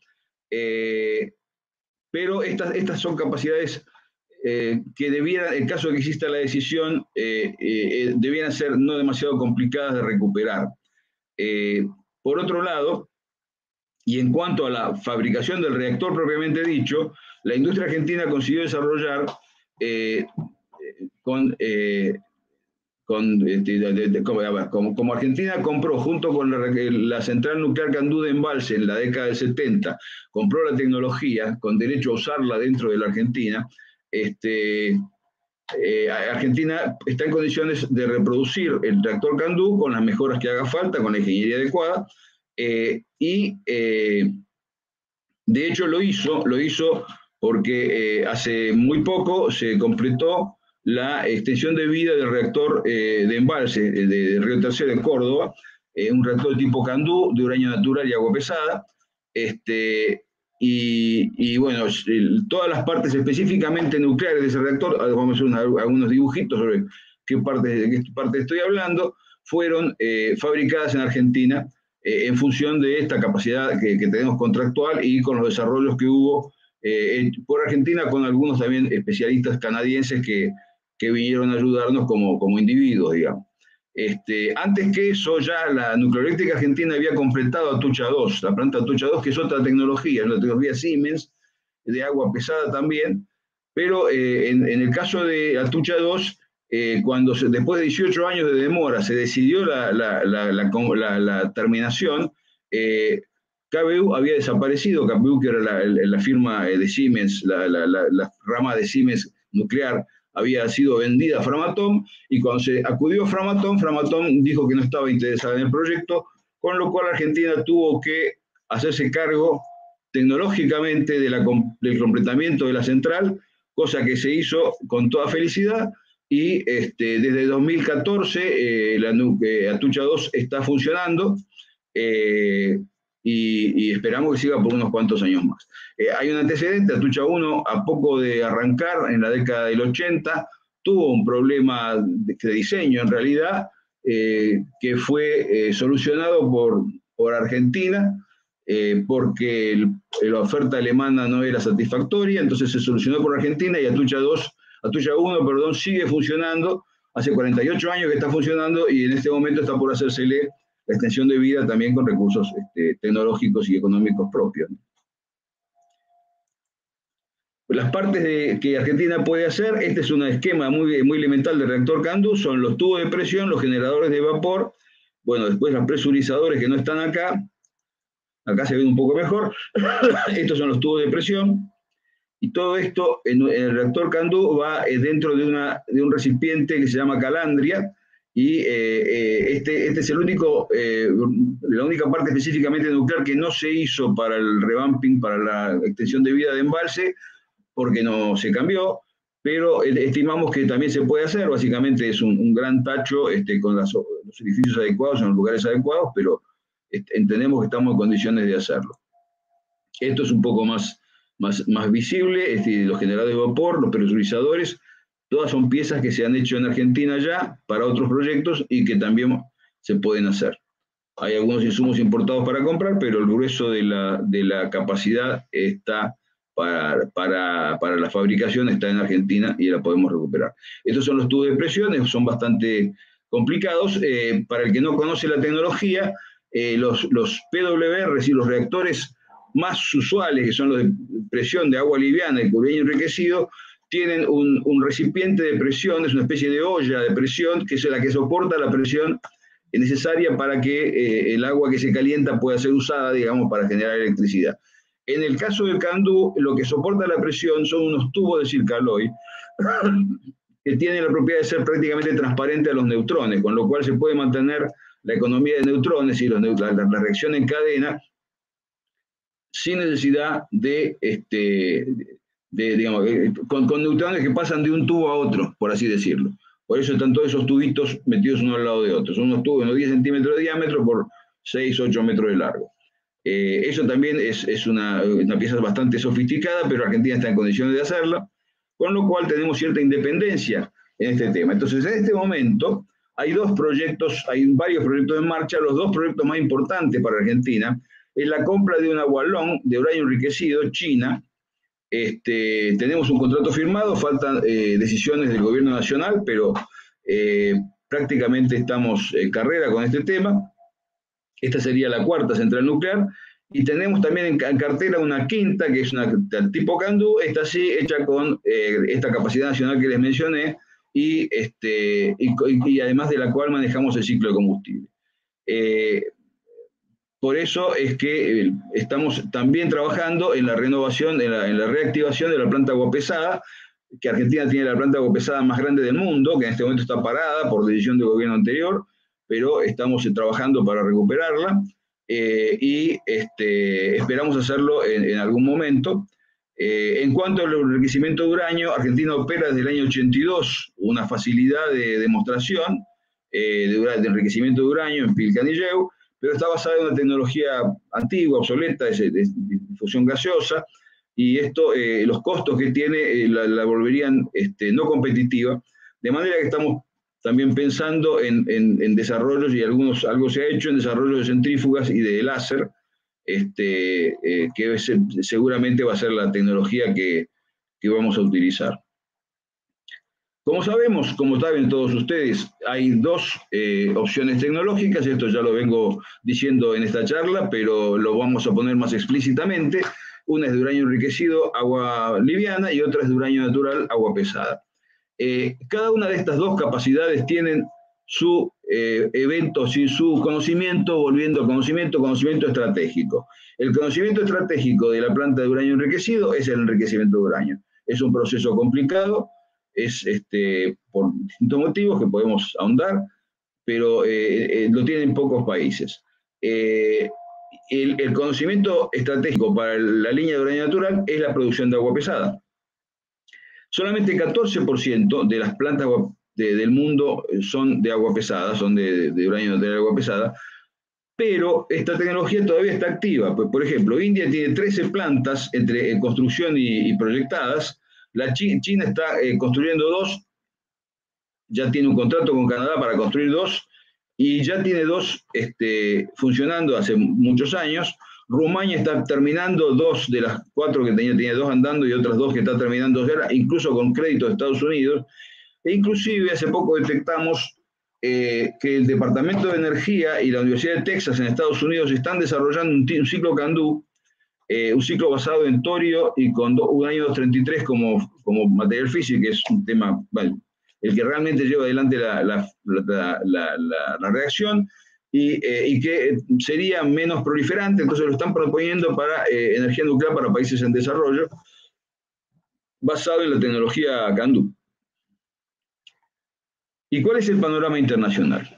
eh, pero estas, estas son capacidades eh, que debieran, en caso de que exista la decisión, eh, eh, debieran ser no demasiado complicadas de recuperar. Eh, por otro lado, y en cuanto a la fabricación del reactor propiamente dicho, la industria argentina consiguió desarrollar eh, con... Eh, Con, de, de, de, como, como, como Argentina compró junto con la, la central nuclear Candú de Embalse en la década del setenta, compró la tecnología con derecho a usarla dentro de la Argentina, este, eh, Argentina está en condiciones de reproducir el reactor Candú con las mejoras que haga falta, con la ingeniería adecuada, eh, y eh, de hecho lo hizo, lo hizo porque eh, hace muy poco se completó la extensión de vida del reactor eh, de embalse de, de Río Tercero en Córdoba, eh, un reactor de tipo Candú, de uranio natural y agua pesada, este, y, y bueno, todas las partes específicamente nucleares de ese reactor, vamos a hacer una, algunos dibujitos sobre qué parte, de qué parte estoy hablando, fueron eh, fabricadas en Argentina eh, en función de esta capacidad que, que tenemos contractual y con los desarrollos que hubo eh, por Argentina, con algunos también especialistas canadienses que que vinieron a ayudarnos como, como individuos, digamos. Este, antes que eso, ya la nucleoeléctrica argentina había completado Atucha dos, la planta Atucha dos, que es otra tecnología, es una tecnología Siemens, de agua pesada también, pero eh, en, en el caso de Atucha dos, eh, cuando se, después de dieciocho años de demora se decidió la, la, la, la, la, la terminación, eh, K B U había desaparecido, K B U que era la, la firma de Siemens, la, la, la, la rama de Siemens nuclear, había sido vendida a Framatome, y cuando se acudió a Framatome, Framatome dijo que no estaba interesada en el proyecto, con lo cual Argentina tuvo que hacerse cargo tecnológicamente de la, del completamiento de la central, cosa que se hizo con toda felicidad, y este, desde dos mil catorce eh, la eh, Atucha dos está funcionando, eh, y, y esperamos que siga por unos cuantos años más. Eh, hay un antecedente, Atucha uno, a poco de arrancar, en la década del ochenta, tuvo un problema de, de diseño en realidad, eh, que fue eh, solucionado por por Argentina, eh, porque el, la oferta alemana no era satisfactoria, entonces se solucionó por Argentina y Atucha dos, Atucha uno, perdón, sigue funcionando, hace cuarenta y ocho años que está funcionando y en este momento está por hacérsele la extensión de vida también con recursos este, tecnológicos y económicos propios. Las partes de, que Argentina puede hacer, este es un esquema muy, muy elemental del reactor CANDU, son los tubos de presión, los generadores de vapor, bueno, después los presurizadores que no están acá, acá se ven un poco mejor, estos son los tubos de presión, y todo esto en, en el reactor CANDU va eh, dentro de, una, de un recipiente que se llama calandria, y eh, eh, este, este es el único, eh, la única parte específicamente nuclear que no se hizo para el revamping, para la extensión de vida de embalse, porque no se cambió, pero estimamos que también se puede hacer, básicamente es un, un gran tacho este, con las, los edificios adecuados, en los lugares adecuados, pero este, entendemos que estamos en condiciones de hacerlo. Esto es un poco más, más, más visible, este, los generadores de vapor, los presurizadores, todas son piezas que se han hecho en Argentina ya para otros proyectos y que también se pueden hacer. Hay algunos insumos importados para comprar, pero el grueso de la, de la capacidad está Para, para, para la fabricación está en Argentina y la podemos recuperar. Estos son los tubos de presión, son bastante complicados. Eh, para el que no conoce la tecnología, eh, los, los P W R, es decir, los reactores más usuales, que son los de presión de agua liviana y uranio enriquecido, tienen un, un recipiente de presión, es una especie de olla de presión, que es la que soporta la presión necesaria para que eh, el agua que se calienta pueda ser usada, digamos, para generar electricidad. En el caso del CANDU, lo que soporta la presión son unos tubos de Circaloy que tienen la propiedad de ser prácticamente transparente a los neutrones, con lo cual se puede mantener la economía de neutrones y los, la, la reacción en cadena sin necesidad de, este, de digamos, con, con neutrones que pasan de un tubo a otro, por así decirlo. Por eso están todos esos tubitos metidos uno al lado de otro. Son unos tubos de unos diez centímetros de diámetro por seis, ocho metros de largo. Eh, eso también es, es una, una pieza bastante sofisticada, pero Argentina está en condiciones de hacerla, con lo cual tenemos cierta independencia en este tema. Entonces, en este momento, hay dos proyectos, hay varios proyectos en marcha. Los dos proyectos más importantes para Argentina es la compra de una Wallong de uranio enriquecido, China. Este, tenemos un contrato firmado, faltan eh, decisiones del gobierno nacional, pero eh, prácticamente estamos en carrera con este tema. Esta sería la cuarta central nuclear, y tenemos también en, en cartera una quinta, que es una tipo CANDU, esta sí, hecha con eh, esta capacidad nacional que les mencioné, y, este, y, y además de la cual manejamos el ciclo de combustible. Eh, por eso es que eh, estamos también trabajando en la renovación, en la, en la reactivación de la planta de agua pesada, que Argentina tiene la planta de agua pesada más grande del mundo, que en este momento está parada por decisión del gobierno anterior, pero estamos trabajando para recuperarla eh, y este, esperamos hacerlo en, en algún momento. Eh, en cuanto al enriquecimiento de uranio, Argentina opera desde el año ochenta y dos una facilidad de demostración eh, de, de enriquecimiento de uranio en Pilcanilleu, pero está basada en una tecnología antigua, obsoleta, de, de difusión gaseosa, y esto, eh, los costos que tiene eh, la, la volverían este, no competitiva, de manera que estamos también pensando en, en, en desarrollos, y algunos, algo se ha hecho en desarrollo de centrífugas y de láser, este, eh, que es, seguramente va a ser la tecnología que, que vamos a utilizar. Como sabemos, como saben todos ustedes, hay dos eh, opciones tecnológicas, esto ya lo vengo diciendo en esta charla, pero lo vamos a poner más explícitamente. Una es de uranio enriquecido, agua liviana, y otra es de uranio natural, agua pesada. Eh, cada una de estas dos capacidades tienen su eh, evento, sin su conocimiento, volviendo al conocimiento, conocimiento estratégico. El conocimiento estratégico de la planta de uranio enriquecido es el enriquecimiento de uranio. Es un proceso complicado, es este, por distintos motivos que podemos ahondar, pero eh, eh, lo tienen pocos países. Eh, el, el conocimiento estratégico para la línea de uranio natural es la producción de agua pesada. Solamente catorce por ciento de las plantas de, del mundo son de agua pesada, son de, de uranio natural de agua pesada, pero esta tecnología todavía está activa. Por ejemplo, India tiene trece plantas entre en construcción y, y proyectadas. La China, China está eh, construyendo dos, ya tiene un contrato con Canadá para construir dos. y ya tiene dos este, funcionando hace muchos años. Rumania está terminando dos de las cuatro que tenía, tiene dos andando y otras dos que está terminando, incluso con crédito de Estados Unidos. E inclusive hace poco detectamos eh, que el Departamento de Energía y la Universidad de Texas en Estados Unidos están desarrollando un, un ciclo CANDU, eh, un ciclo basado en torio y con do, un año doscientos treinta y tres como, como material físico, que es un tema, bueno, el que realmente lleva adelante la, la, la, la, la, la reacción, y, eh, y que sería menos proliferante. Entonces lo están proponiendo para eh, energía nuclear para países en desarrollo, basado en la tecnología CANDU. ¿Y cuál es el panorama internacional?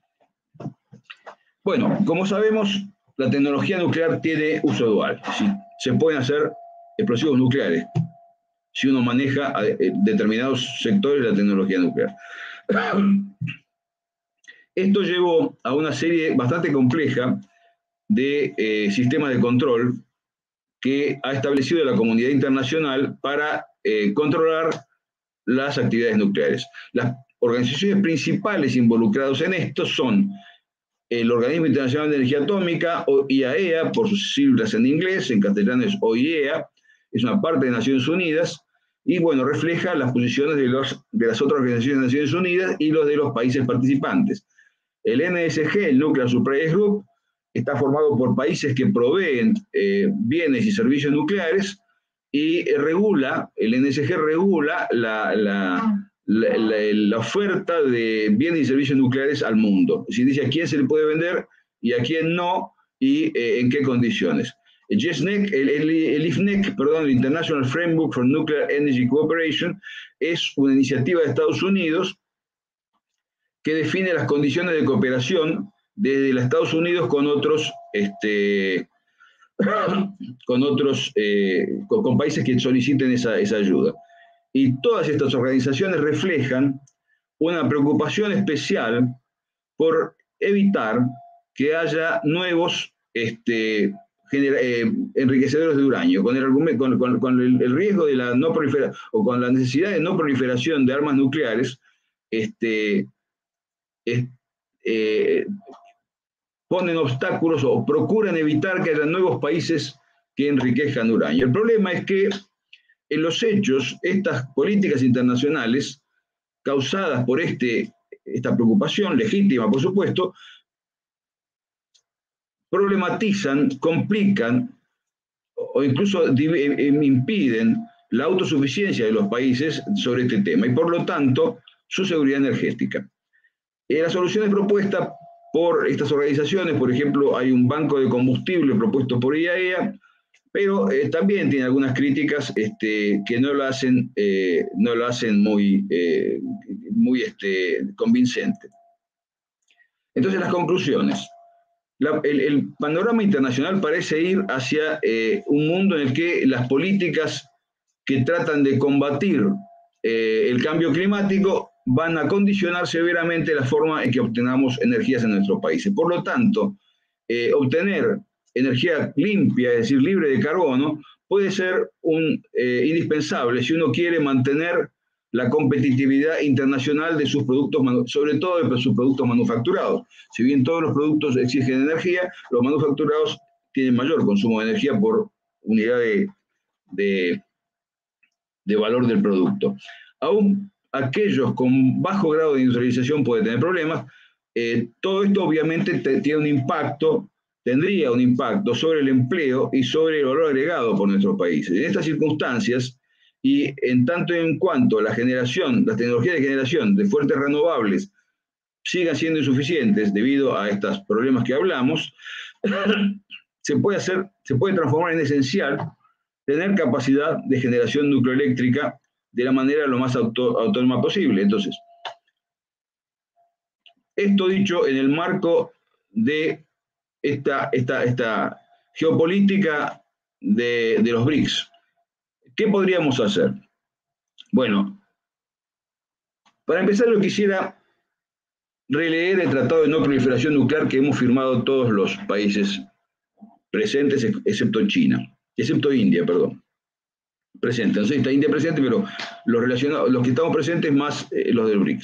Bueno, como sabemos, la tecnología nuclear tiene uso dual. ¿Sí? Se pueden hacer explosivos nucleares si uno maneja a determinados sectores de la tecnología nuclear. Esto llevó a una serie bastante compleja de eh, sistemas de control que ha establecido la comunidad internacional para eh, controlar las actividades nucleares. Las organizaciones principales involucradas en esto son el Organismo Internacional de Energía Atómica, o I A E A, por sus siglas en inglés, en castellano es O I E A, es una parte de Naciones Unidas, y bueno, refleja las posiciones de, los, de las otras organizaciones de Naciones Unidas y los de los países participantes. El N S G, el Nuclear Suppliers Group, está formado por países que proveen eh, bienes y servicios nucleares, y regula, el N S G regula la... la La, la, la oferta de bienes y servicios nucleares al mundo. Es decir, dice a quién se le puede vender y a quién no, y eh, en qué condiciones. El G S N E C, el, el, el I F N E C, perdón, el International Framework for Nuclear Energy Cooperation, es una iniciativa de Estados Unidos que define las condiciones de cooperación desde los Estados Unidos con otros, este, con, otros eh, con, con países que soliciten esa, esa ayuda. Y todas estas organizaciones reflejan una preocupación especial por evitar que haya nuevos este, genera, eh, enriquecedores de uranio, con el, argumento, con, con, con el, el riesgo de la no proliferación, o con la necesidad de no proliferación de armas nucleares, este, es, eh, ponen obstáculos o procuran evitar que haya nuevos países que enriquezcan uranio. El problema es que en los hechos, estas políticas internacionales, causadas por este, esta preocupación legítima, por supuesto, problematizan, complican o incluso impiden la autosuficiencia de los países sobre este tema y, por lo tanto, su seguridad energética. Eh, las soluciones propuestas por estas organizaciones, por ejemplo, hay un banco de combustible propuesto por I A E A, pero eh, también tiene algunas críticas este, que no lo hacen, eh, no lo hacen muy, eh, muy este, convincente. Entonces, las conclusiones. La, el, el panorama internacional parece ir hacia eh, un mundo en el que las políticas que tratan de combatir eh, el cambio climático van a condicionar severamente la forma en que obtenamos energías en nuestros países. Por lo tanto, eh, obtener energía limpia, es decir, libre de carbono, puede ser un, eh, indispensable si uno quiere mantener la competitividad internacional de sus productos, sobre todo de sus productos manufacturados. Si bien todos los productos exigen energía, los manufacturados tienen mayor consumo de energía por unidad de, de, de valor del producto. Aún aquellos con bajo grado de industrialización pueden tener problemas. Eh, todo esto obviamente te, tiene un impacto tendría un impacto sobre el empleo y sobre el valor agregado por nuestros países. En estas circunstancias, y en tanto y en cuanto la generación, las tecnologías de generación de fuentes renovables sigan siendo insuficientes debido a estos problemas que hablamos, se puede hacer, se puede transformar en esencial tener capacidad de generación nucleoeléctrica de la manera lo más auto, autónoma posible. Entonces, esto dicho en el marco de Esta, esta, esta geopolítica de, de los BRICS. ¿Qué podríamos hacer? Bueno, para empezar yo quisiera releer el Tratado de No Proliferación Nuclear que hemos firmado todos los países presentes, excepto China, excepto India, perdón. Presente, no sé si está India presente, pero los, relacionados, los que estamos presentes más eh, los del BRICS.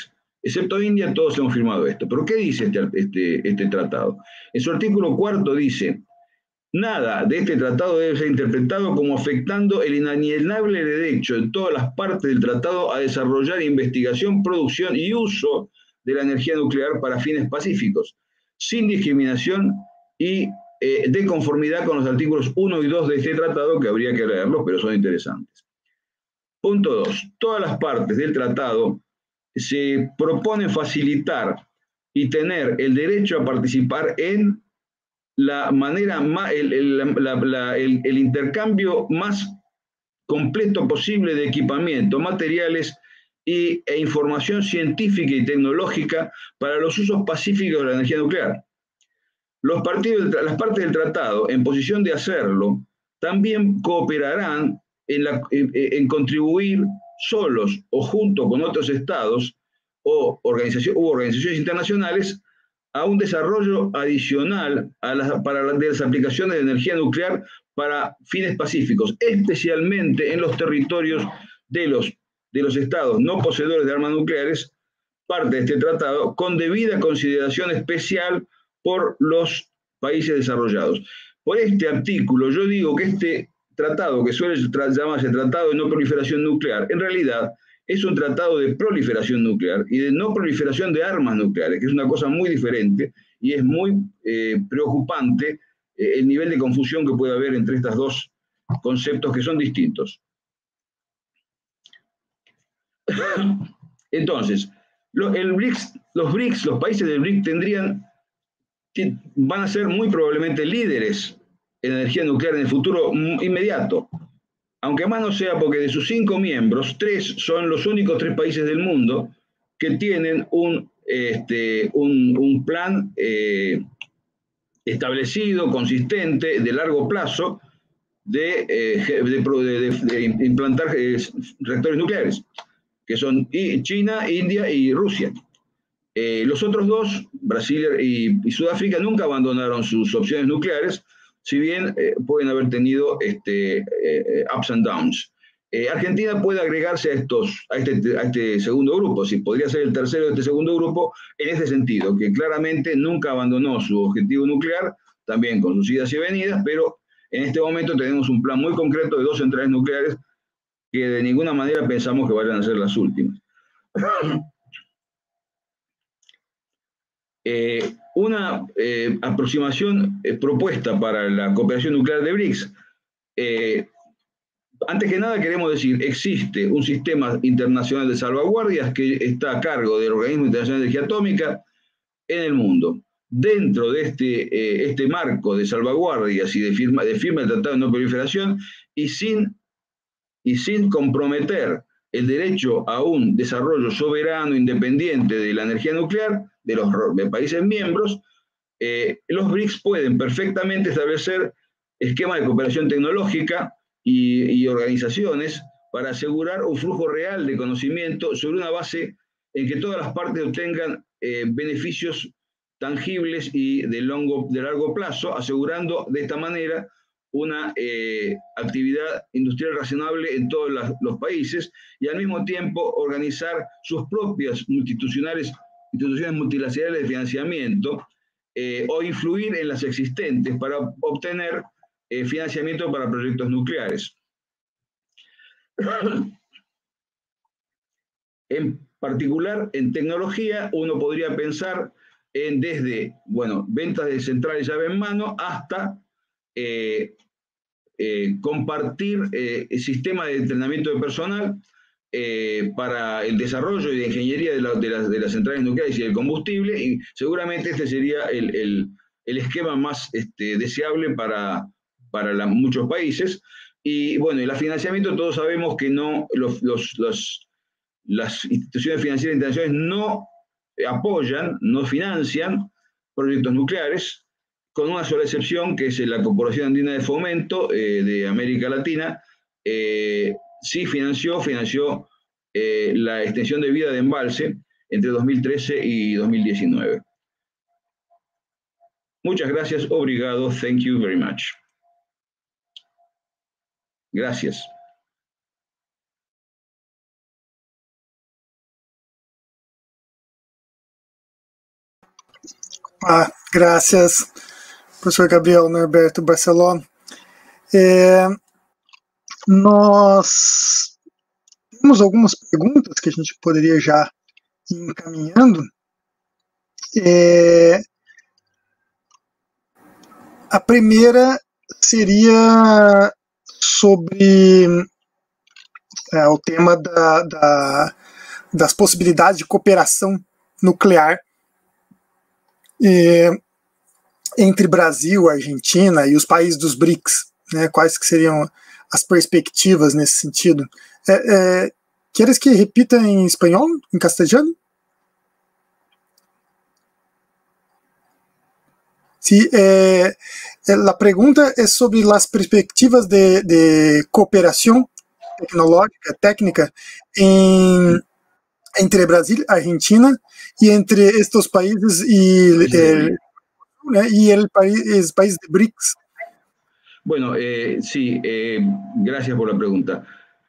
excepto India, todos hemos firmado esto. ¿Pero qué dice este, este, este tratado? En su artículo cuarto dice: nada de este tratado debe ser interpretado como afectando el inalienable derecho de todas las partes del tratado a desarrollar investigación, producción y uso de la energía nuclear para fines pacíficos, sin discriminación y eh, de conformidad con los artículos uno y dos de este tratado, que habría que leerlos, pero son interesantes. Punto dos. Todas las partes del tratado se proponen facilitar y tener el derecho a participar en la manera más, el, el, la, la, el, el intercambio más completo posible de equipamiento, materiales y, e información científica y tecnológica para los usos pacíficos de la energía nuclear. Los partidos, las partes del tratado, en posición de hacerlo, también cooperarán en, la, en, en contribuir solos o junto con otros estados o organización, u organizaciones internacionales a un desarrollo adicional a las, para las, de las aplicaciones de energía nuclear para fines pacíficos, especialmente en los territorios de los, de los estados no poseedores de armas nucleares, parte de este tratado, con debida consideración especial por los países desarrollados. Por este artículo yo digo que este tratado, que suele llamarse Tratado de No Proliferación Nuclear, en realidad es un tratado de proliferación nuclear y de no proliferación de armas nucleares, que es una cosa muy diferente y es muy eh, preocupante eh, el nivel de confusión que puede haber entre estos dos conceptos que son distintos. Entonces, lo, el BRICS, los BRICS, los países del BRICS tendrían, van a ser muy probablemente líderes en energía nuclear en el futuro inmediato. Aunque más no sea porque de sus cinco miembros, tres son los únicos tres países del mundo que tienen un, este, un, un plan eh, establecido, consistente, de largo plazo, de, eh, de, de, de implantar eh, reactores nucleares, que son China, India y Rusia. Eh, los otros dos, Brasil y, y Sudáfrica, nunca abandonaron sus opciones nucleares, si bien eh, pueden haber tenido este, eh, ups and downs. Eh, Argentina puede agregarse a, estos, a, este, a este segundo grupo, si podría ser el tercero de este segundo grupo, en este sentido, que claramente nunca abandonó su objetivo nuclear, también con sus idas y venidas, pero en este momento tenemos un plan muy concreto de dos centrales nucleares que de ninguna manera pensamos que vayan a ser las últimas. Eh, una eh, aproximación eh, propuesta para la cooperación nuclear de BRICS. Eh, antes que nada queremos decir, existe un sistema internacional de salvaguardias que está a cargo del Organismo Internacional de Energía Atómica en el mundo. Dentro de este, eh, este marco de salvaguardias y de firma, de firma del Tratado de No Proliferación y sin, y sin comprometer el derecho a un desarrollo soberano, independiente de la energía nuclear, de los de países miembros, eh, los BRICS pueden perfectamente establecer esquemas de cooperación tecnológica y, y organizaciones para asegurar un flujo real de conocimiento sobre una base en que todas las partes obtengan eh, beneficios tangibles y de, longo, de largo plazo, asegurando de esta manera una eh, actividad industrial razonable en todos las, los países y al mismo tiempo organizar sus propias multinacionales instituciones multilaterales de financiamiento eh, o influir en las existentes para obtener eh, financiamiento para proyectos nucleares. En particular, en tecnología, uno podría pensar en desde, bueno, ventas de centrales llave en mano hasta eh, eh, compartir eh, el sistema de entrenamiento de personal Eh, para el desarrollo y de ingeniería de, la, de, las, de las centrales nucleares y del combustible, y seguramente este sería el, el, el esquema más este, deseable para, para la, muchos países. Y bueno, el financiamiento, todos sabemos que no, los, los, los, las instituciones financieras internacionales no apoyan, no financian proyectos nucleares, con una sola excepción, que es la Corporación Andina de Fomento eh, de América Latina. eh, sí financió, financió eh, la extensión de vida de embalse entre dos mil trece y dos mil diecinueve. Muchas gracias, obrigado, thank you very much. Gracias. Ah, graças, professor Gabriel Norberto Barceló. É, nós temos algumas perguntas que a gente poderia já ir encaminhando. É, a primeira seria sobre é, o tema da, da, das possibilidades de cooperação nuclear é, entre Brasil, Argentina e os países dos BRICS, né? Quais que seriam as perspectivas nesse sentido? É, é, ¿Quieres que repita em espanhol, em castelhano? Sí, eh, la pregunta es sobre las perspectivas de, de cooperación tecnológica, técnica, en, entre Brasil, Argentina, y entre estos países y el, y el país, el país de BRICS. Bueno, eh, sí, eh, gracias por la pregunta.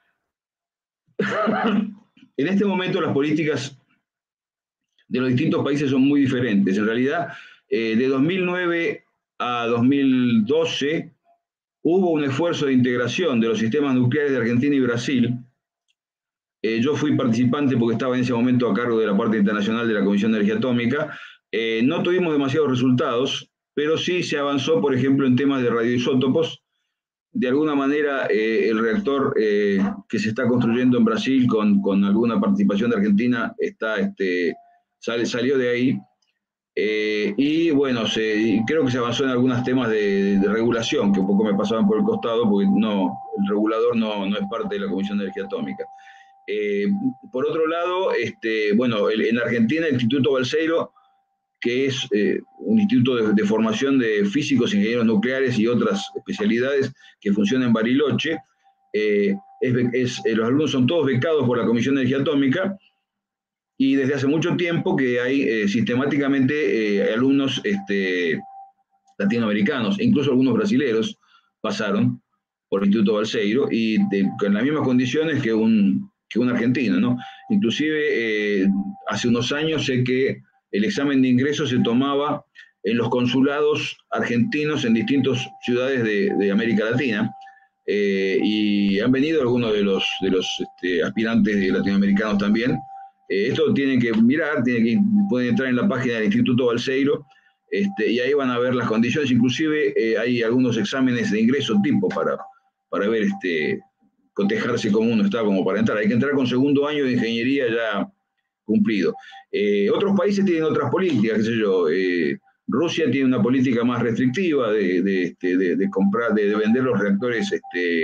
En este momento las políticas de los distintos países son muy diferentes. En realidad, eh, de dos mil nueve a dos mil doce hubo un esfuerzo de integración de los sistemas nucleares de Argentina y Brasil. Eh, yo fui participante porque estaba en ese momento a cargo de la parte internacional de la Comisión de Energía Atómica. Eh, no tuvimos demasiados resultados, pero sí se avanzó, por ejemplo, en temas de radioisótopos. De alguna manera, eh, el reactor eh, que se está construyendo en Brasil con, con alguna participación de Argentina está, este, sale, salió de ahí. Eh, y bueno, se, creo que se avanzó en algunos temas de, de regulación, que un poco me pasaban por el costado, porque no, el regulador no, no es parte de la Comisión de Energía Atómica. Eh, por otro lado, este, bueno, el, en Argentina el Instituto Balseiro, que es eh, un instituto de, de formación de físicos, ingenieros nucleares y otras especialidades que funciona en Bariloche, eh, es, es, eh, los alumnos son todos becados por la Comisión de Energía Atómica, y desde hace mucho tiempo que hay eh, sistemáticamente eh, alumnos este, latinoamericanos, incluso algunos brasileños pasaron por el Instituto Balseiro y de, con las mismas condiciones que un, que un argentino, ¿no? Inclusive eh, hace unos años sé que el examen de ingreso se tomaba en los consulados argentinos en distintas ciudades de, de América Latina, eh, y han venido algunos de los, de los este, aspirantes de latinoamericanos también. Eh, esto tienen que mirar, tienen que, pueden entrar en la página del Instituto Balseiro, este, y ahí van a ver las condiciones. Inclusive eh, hay algunos exámenes de ingreso tipo para, para ver, este, cotejarse cómo uno está como para entrar. Hay que entrar con segundo año de ingeniería ya cumplido. Eh, otros países tienen otras políticas, qué sé yo. Eh, Rusia tiene una política más restrictiva de, de, de, de comprar, de, de vender los reactores este,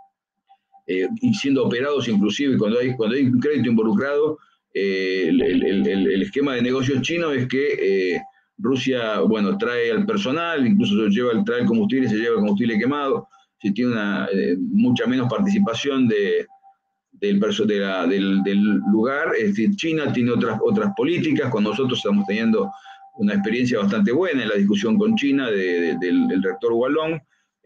eh, y siendo operados, inclusive cuando hay, cuando hay un crédito involucrado. Eh, el, el, el, el esquema de negocios chino es que eh, Rusia, bueno, trae al personal, incluso se lleva, trae el combustible, se lleva el combustible quemado, se tiene una eh, mucha menos participación de, del, de la, del, del lugar. Es decir, China tiene otras, otras políticas, cuando nosotros estamos teniendo una experiencia bastante buena en la discusión con China de, de, del, del reactor Hualong.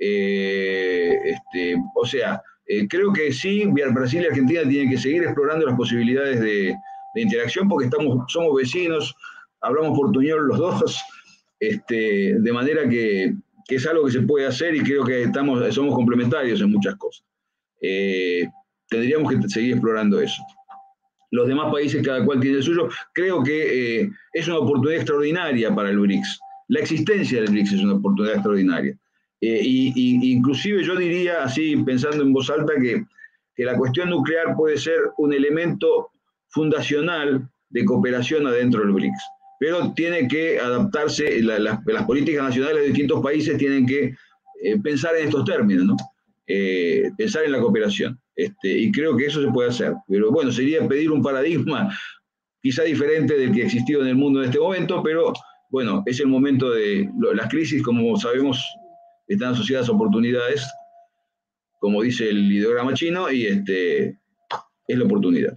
Eh, este, o sea, eh, creo que sí, Brasil y Argentina tienen que seguir explorando las posibilidades de, de interacción, porque estamos, somos vecinos, hablamos portuñol los dos, este, de manera que, que es algo que se puede hacer, y creo que estamos, somos complementarios en muchas cosas. Eh, tendríamos que seguir explorando eso. Los demás países, cada cual tiene el suyo. Creo que eh, es una oportunidad extraordinaria para el BRICS. La existencia del BRICS es una oportunidad extraordinaria. Eh, y, y inclusive yo diría, así pensando en voz alta, que, que la cuestión nuclear puede ser un elemento fundacional de cooperación adentro del BRICS. Pero tiene que adaptarse, la, la, las políticas nacionales de distintos países tienen que eh, pensar en estos términos, ¿no? Eh, pensar en la cooperación. Este, y creo que eso se puede hacer. Pero bueno, sería pedir un paradigma quizá diferente del que ha existido en el mundo en este momento, pero bueno, es el momento de las crisis, como sabemos, están asociadas a oportunidades, como dice el ideograma chino, y este, es la oportunidad.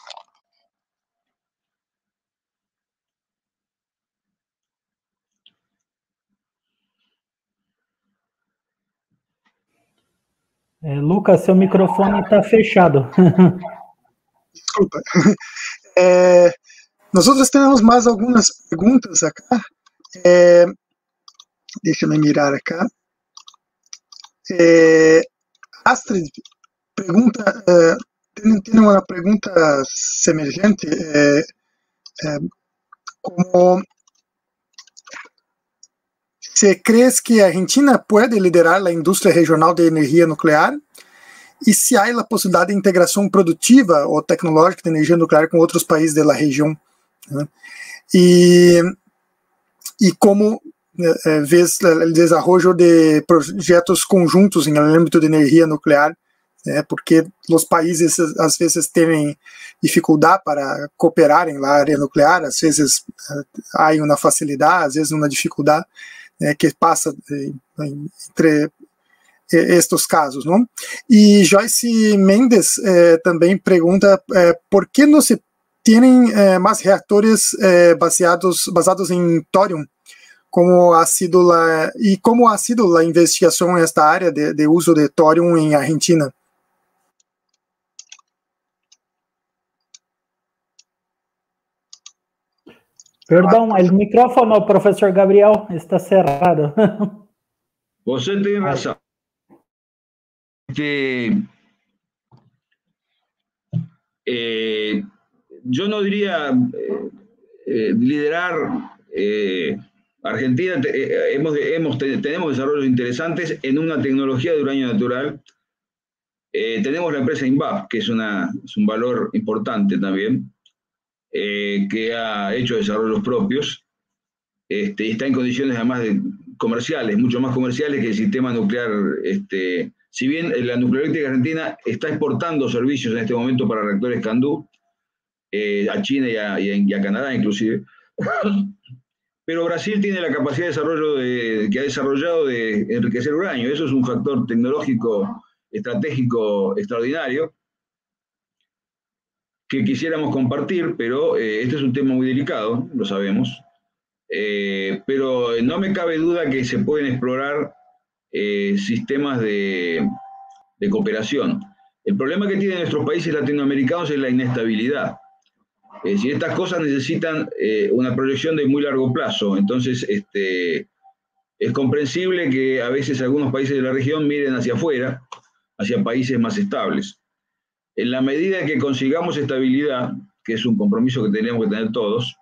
É, Lucas, seu microfone está fechado. Desculpa. É, nosotros tenemos más algunas preguntas acá. Eh, déjame mirar acá. Eh, Astrid pregunta, eh, tiene, tiene una pregunta semejante. Eh, eh, como ¿se cree que Argentina puede liderar la industria regional de energía nuclear? E se há a possibilidade de integração produtiva ou tecnológica de energia nuclear com outros países da região, né? E, e como eh, vês o desenvolvimento de projetos conjuntos em âmbito de energia nuclear, né? Porque os países às vezes têm dificuldade para cooperar na área nuclear, às vezes há uma facilidade, às vezes uma dificuldade, né, que passa entre estes casos, não? E Joyce Mendes eh, também pergunta eh, por que não se têm eh, mais reatores eh, baseados basados em tórium, como ha sido la, e como ha sido a investigação nesta área de, de uso de tórium em Argentina? Perdão, o micrófono, professor Gabriel, está cerrado. Você tem razão. Este, eh, yo no diría eh, eh, liderar eh, Argentina. Eh, hemos, hemos, tenemos desarrollos interesantes en una tecnología de uranio natural. Eh, tenemos la empresa INVAP, que es, una, es un valor importante también, eh, que ha hecho desarrollos propios. Este, y está en condiciones además de comerciales, mucho más comerciales que el sistema nuclear. Este, si bien la nuclear eléctrica argentina está exportando servicios en este momento para reactores CANDU, eh, a China y a, y a Canadá inclusive, pero Brasil tiene la capacidad de desarrollo de, que ha desarrollado de enriquecer uranio. Eso es un factor tecnológico estratégico extraordinario que quisiéramos compartir, pero eh, este es un tema muy delicado, lo sabemos. Eh, pero no me cabe duda que se pueden explorar eh, sistemas de, de cooperación. El problema que tienen nuestros países latinoamericanos es la inestabilidad. Eh, si estas cosas necesitan eh, una proyección de muy largo plazo, entonces este, es comprensible que a veces algunos países de la región miren hacia afuera, hacia países más estables. En la medida que consigamos estabilidad, que es un compromiso que tenemos que tener todos,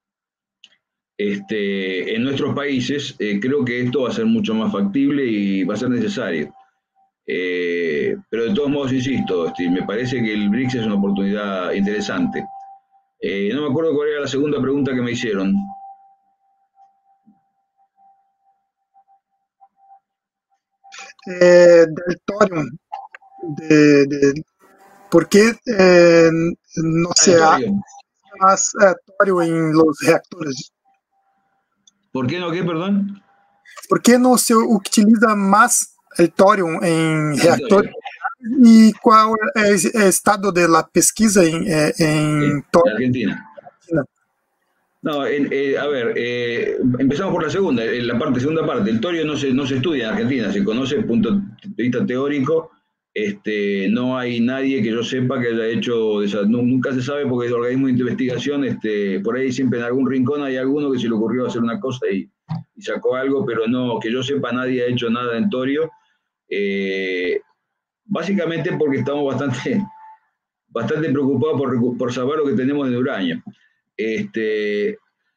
Este, en nuestros países, eh, creo que esto va a ser mucho más factible y va a ser necesario. Eh, pero de todos modos, insisto, este, me parece que el BRICS es una oportunidad interesante. Eh, no me acuerdo cuál era la segunda pregunta que me hicieron. Eh, del tórium. De, de, ¿Por qué eh, no ah, se ha más eh, tórium en los reactores? ¿Por qué no qué, perdón? ¿Por qué no se utiliza más el tórium en reactores? ¿Y cuál es el estado de la pesquisa en, en, en tórium? Argentina. Argentina. No, en, eh, a ver, eh, empezamos por la segunda, en la parte, segunda parte. El torio no se, no se estudia en Argentina, se conoce desde el punto de vista teórico. Este, no hay nadie que yo sepa que haya hecho, nunca se sabe porque es organismo de investigación, este, por ahí siempre en algún rincón hay alguno que se le ocurrió hacer una cosa y, y sacó algo, pero no, que yo sepa nadie ha hecho nada en torio, eh, básicamente porque estamos bastante, bastante preocupados por, por saber lo que tenemos en uranio. Este,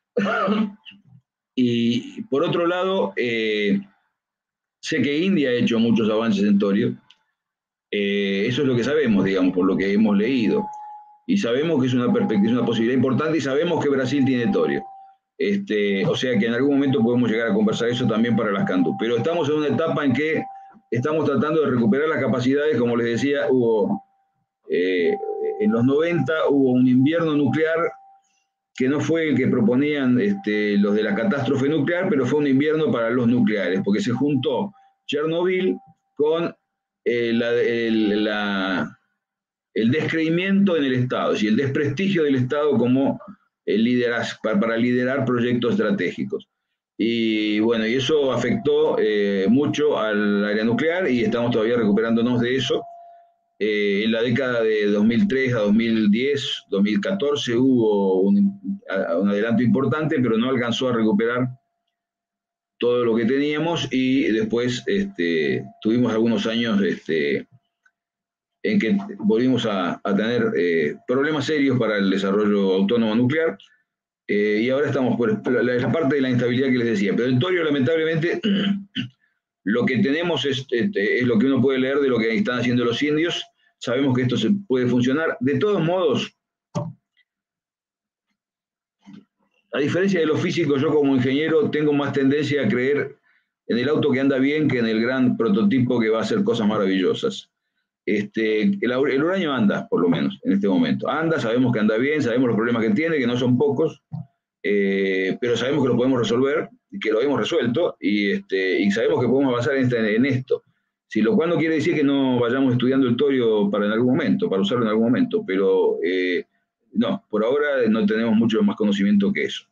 y por otro lado, eh, sé que India ha hecho muchos avances en torio. Eh, eso es lo que sabemos, digamos, por lo que hemos leído. Y sabemos que es una, es una posibilidad importante y sabemos que Brasil tiene torio. Este, o sea que en algún momento podemos llegar a conversar eso también para las CANDU. Pero estamos en una etapa en que estamos tratando de recuperar las capacidades. Como les decía, hubo eh, en los noventa hubo un invierno nuclear que no fue el que proponían este, los de la catástrofe nuclear, pero fue un invierno para los nucleares, porque se juntó Chernobyl con Eh, la, el, la, el descreimiento en el Estado, es decir, el desprestigio del Estado como el liderazgo, para, para liderar proyectos estratégicos. Y bueno, y eso afectó eh, mucho al área nuclear y estamos todavía recuperándonos de eso. Eh, en la década de dos mil tres a dos mil diez, dos mil catorce hubo un, un adelanto importante, pero no alcanzó a recuperar todo lo que teníamos, y después este, tuvimos algunos años este, en que volvimos a, a tener eh, problemas serios para el desarrollo autónomo nuclear, eh, y ahora estamos por la, la parte de la instabilidad que les decía. Pero el torio, lamentablemente, lo que tenemos es, este, es lo que uno puede leer de lo que están haciendo los indios. Sabemos que esto se puede funcionar. De todos modos, a diferencia de los físicos, yo como ingeniero tengo más tendencia a creer en el auto que anda bien que en el gran prototipo que va a hacer cosas maravillosas. Este, el, el uranio anda, por lo menos, en este momento. Anda, sabemos que anda bien, sabemos los problemas que tiene, que no son pocos, eh, pero sabemos que lo podemos resolver, que lo hemos resuelto, y, este, y sabemos que podemos avanzar en, este, en esto. Si lo cual no quiere decir que no vayamos estudiando el torio para en algún momento, para usarlo en algún momento, pero eh, no, por ahora no tenemos mucho más conocimiento que eso.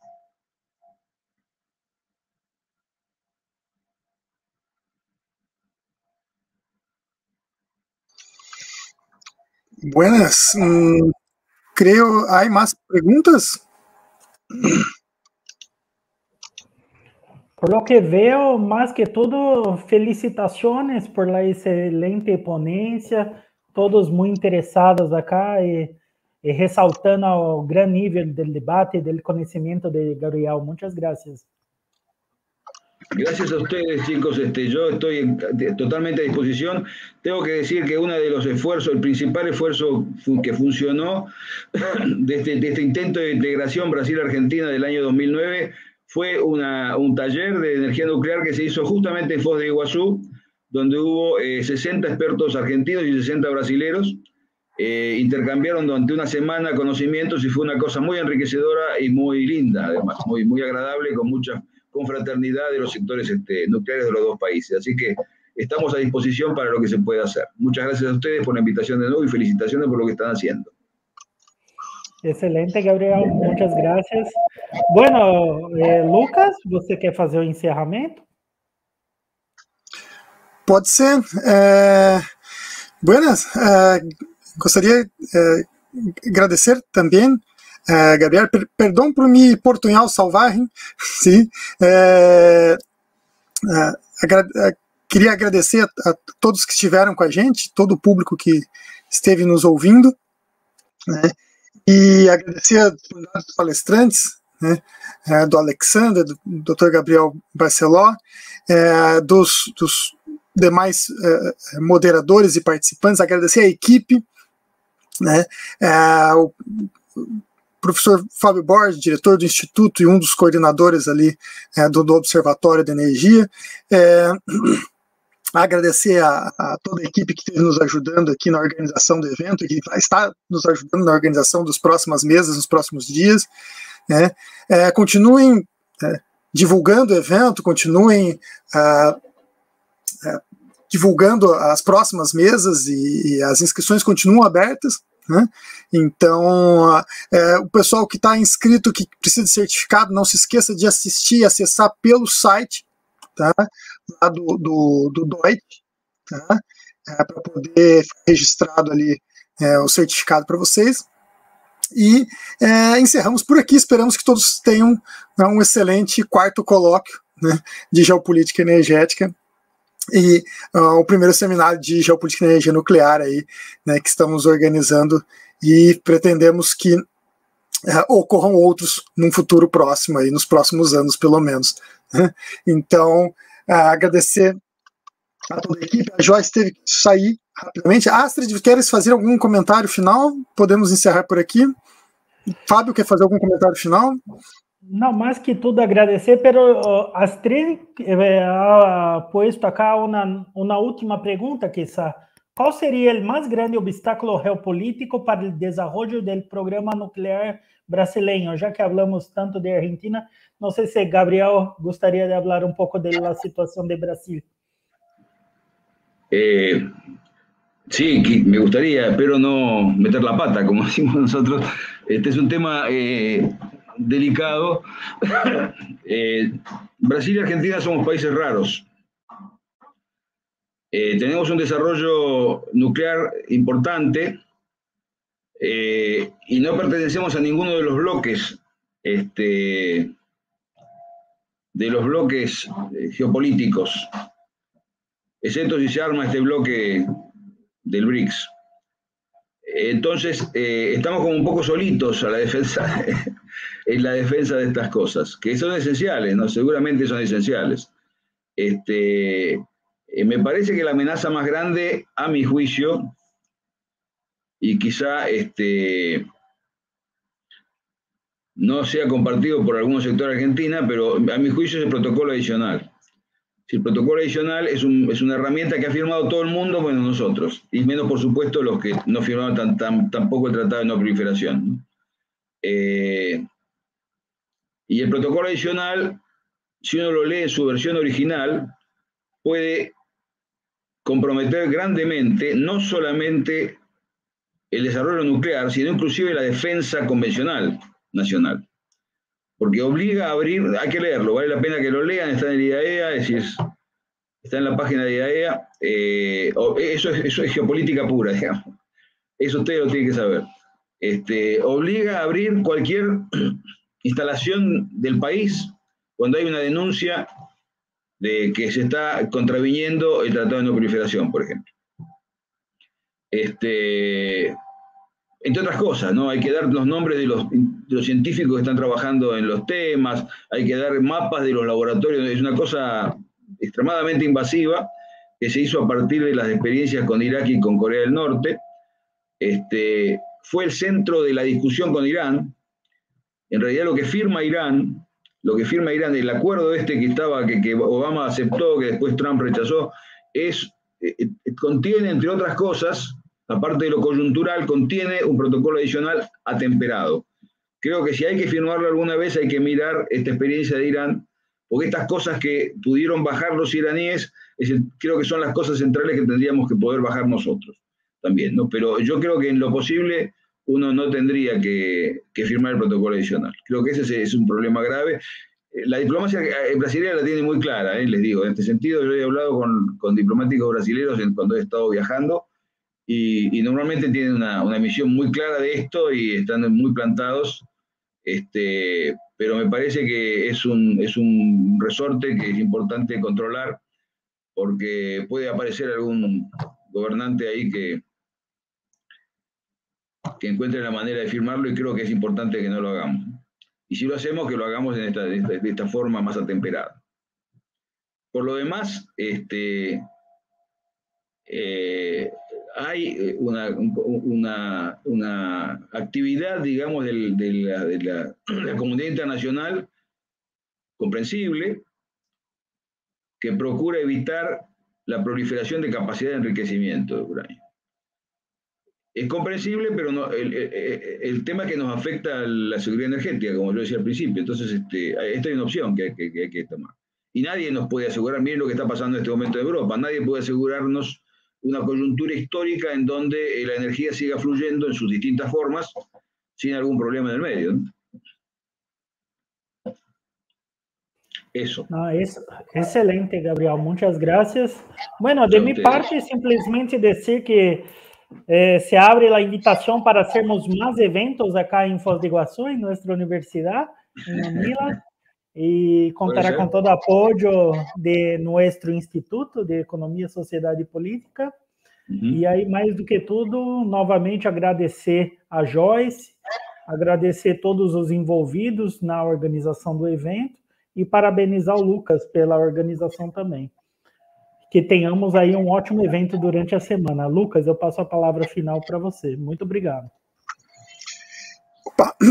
Buenas. Mm, creo, ¿hay más preguntas? Por lo que veo, más que todo, felicitaciones por la excelente ponencia, todos muy interesados acá y, y resaltando el gran nivel del debate y del conocimiento de Gabriel. Muchas gracias. Gracias a ustedes, chicos. Este, yo estoy en, de, totalmente a disposición. Tengo que decir que uno de los esfuerzos, el principal esfuerzo fu que funcionó de este, de este intento de integración Brasil-Argentina del año dos mil nueve fue una, un taller de energía nuclear que se hizo justamente en Foz de Iguazú, donde hubo eh, sesenta expertos argentinos y sesenta brasileros. Eh, intercambiaron durante una semana conocimientos y fue una cosa muy enriquecedora y muy linda, además, muy, muy agradable, con mucha confraternidad de los sectores este, nucleares de los dos países. Así que estamos a disposición para lo que se pueda hacer. Muchas gracias a ustedes por la invitación de nuevo y felicitaciones por lo que están haciendo. Excelente, Gabriel. Muchas gracias. Bueno, eh, Lucas, você quer fazer o encerramento? Pode ser. É... Buenas. É... Gostaria de é... agradecer também, é... Gabriel, per perdão por me portunhol salvarem, sim. É... É... Agra... Queria agradecer a, a todos que estiveram com a gente, todo o público que esteve nos ouvindo, né? E agradecer aos palestrantes, né, do Alexander, do doutor Gabriel Barceló, é, dos, dos demais é, moderadores e participantes, agradecer a equipe, né, é, o professor Fábio Borges, diretor do Instituto e um dos coordenadores ali é, do, do Observatório de Energia, é, agradecer a, a toda a equipe que esteve nos ajudando aqui na organização do evento, que vai estar nos ajudando na organização das próximas mesas, nos próximos dias. Né? É, continuem é, divulgando o evento, continuem é, é, divulgando as próximas mesas e, e as inscrições continuam abertas. Né? Então, é, o pessoal que está inscrito, que precisa de certificado, não se esqueça de assistir e acessar pelo site, tá? Lá do, do, do Deutsche, tá? É, para poder ficar registrado ali é, o certificado para vocês. E é, encerramos por aqui. Esperamos que todos tenham né, um excelente quarto colóquio, né, de geopolítica energética e uh, o primeiro seminário de geopolítica e energia nuclear aí, né, que estamos organizando e pretendemos que uh, ocorram outros num futuro próximo, aí, nos próximos anos pelo menos. Né? Então, uh, agradecer a toda a equipe. A Joyce teve que sair rapidamente. Astrid, queres fazer algum comentário final? Podemos encerrar por aqui. Fábio, quer fazer algum comentário final? Não, mais que tudo agradecer, pero Astrid eh, ha puesto acá una, una última pregunta, quizá. ¿Cuál sería el más grande obstáculo geopolítico para el desarrollo del programa nuclear brasileño? Ya que hablamos tanto de Argentina, no sé si Gabriel gustaría de hablar un poco de la situación de Brasil. Eh, sí, me gustaría, pero no meter la pata, como decimos nosotros. Este es un tema eh, delicado. eh, Brasil y Argentina somos países raros. Eh, tenemos un desarrollo nuclear importante eh, y no pertenecemos a ninguno de los bloques, este, de los bloques geopolíticos, excepto si se arma este bloque del BRICS. Entonces, eh, estamos como un poco solitos a la defensa, en la defensa de estas cosas, que son esenciales, ¿no? Seguramente son esenciales. Este, eh, me parece que la amenaza más grande, a mi juicio, y quizá este, no sea compartido por algunos sectores de Argentina, pero a mi juicio es el protocolo adicional. Si el protocolo adicional es, un, es una herramienta que ha firmado todo el mundo, bueno, nosotros, y menos por supuesto los que no firmaron tan, tan, tampoco el Tratado de No Proliferación, ¿no? Eh, y el protocolo adicional, si uno lo lee en su versión original, puede comprometer grandemente no solamente el desarrollo nuclear, sino inclusive la defensa convencional nacional. Porque obliga a abrir, hay que leerlo, vale la pena que lo lean, está en el I A E A, es decir, está en la página de I A E A, eh, eso, es, eso es geopolítica pura, digamos. Eso usted lo tiene que saber. Este, obliga a abrir cualquier instalación del país cuando hay una denuncia de que se está contraviniendo el Tratado de No Proliferación, por ejemplo. Este, entre otras cosas, ¿no? Hay que dar los nombres de los, de los científicos que están trabajando en los temas, hay que dar mapas de los laboratorios, es una cosa extremadamente invasiva que se hizo a partir de las experiencias con Irak y con Corea del Norte. Este, fue el centro de la discusión con Irán. En realidad lo que firma Irán, lo que firma Irán, el acuerdo este que estaba, que, que Obama aceptó, que después Trump rechazó, es, eh, contiene, entre otras cosas, aparte de lo coyuntural, contiene un protocolo adicional atemperado. Creo que si hay que firmarlo alguna vez hay que mirar esta experiencia de Irán, porque estas cosas que pudieron bajar los iraníes, es decir, creo que son las cosas centrales que tendríamos que poder bajar nosotros también, ¿no? Pero yo creo que en lo posible uno no tendría que, que firmar el protocolo adicional. Creo que ese es un problema grave. La diplomacia brasileña la tiene muy clara, ¿eh? Les digo, en este sentido yo he hablado con, con diplomáticos brasileños cuando he estado viajando y, y normalmente tienen una, una misión muy clara de esto y están muy plantados, este, pero me parece que es un, es un resorte que es importante controlar porque puede aparecer algún gobernante ahí que que encuentre la manera de firmarlo y creo que es importante que no lo hagamos. Y si lo hacemos, que lo hagamos en esta, de, esta, de esta forma más atemperada. Por lo demás, este, eh, hay una, una, una actividad, digamos, del, de, la, de la, la comunidad internacional comprensible que procura evitar la proliferación de capacidad de enriquecimiento de uranio. Es comprensible, pero no, el, el, el tema que nos afecta a la seguridad energética, como yo decía al principio. Entonces, este, esta es una opción que, que, que hay que tomar. Y nadie nos puede asegurar, miren lo que está pasando en este momento en Europa, nadie puede asegurarnos una coyuntura histórica en donde la energía siga fluyendo en sus distintas formas sin algún problema en el medio, ¿no? Eso. Ah, es excelente, Gabriel. Muchas gracias. Bueno, de mi parte, simplemente decir que Eh, se abre la invitación para hacermos más eventos acá en Foz de Iguazú, en nuestra universidad, en UNILA, y contará con todo apoyo de nuestro Instituto de Economia, Sociedade e Política. Uhum. E aí, mais do que tudo, novamente agradecer a Joyce, agradecer todos os envolvidos na organização do evento e parabenizar o Lucas pela organização também. Que tenhamos aí um ótimo evento durante a semana. Lucas, eu passo a palavra final para você. Muito obrigado. Opa.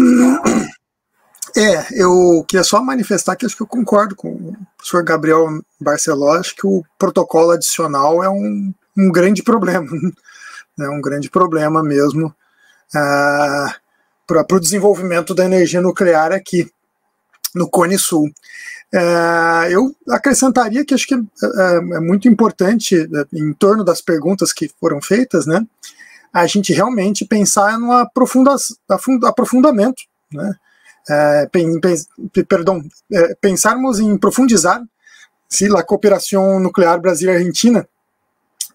É, eu queria só manifestar que acho que eu concordo com o professor Gabriel Barceló, acho que o protocolo adicional é um, um grande problema, é um grande problema mesmo uh, para o desenvolvimento da energia nuclear aqui no Cone Sul. É, eu acrescentaria que acho que é, é muito importante, em torno das perguntas que foram feitas, né, a gente realmente pensar no aprofunda, aprofundamento, né, é, pen, pen, perdão, é, pensarmos em profundizar se a cooperação nuclear Brasil-Argentina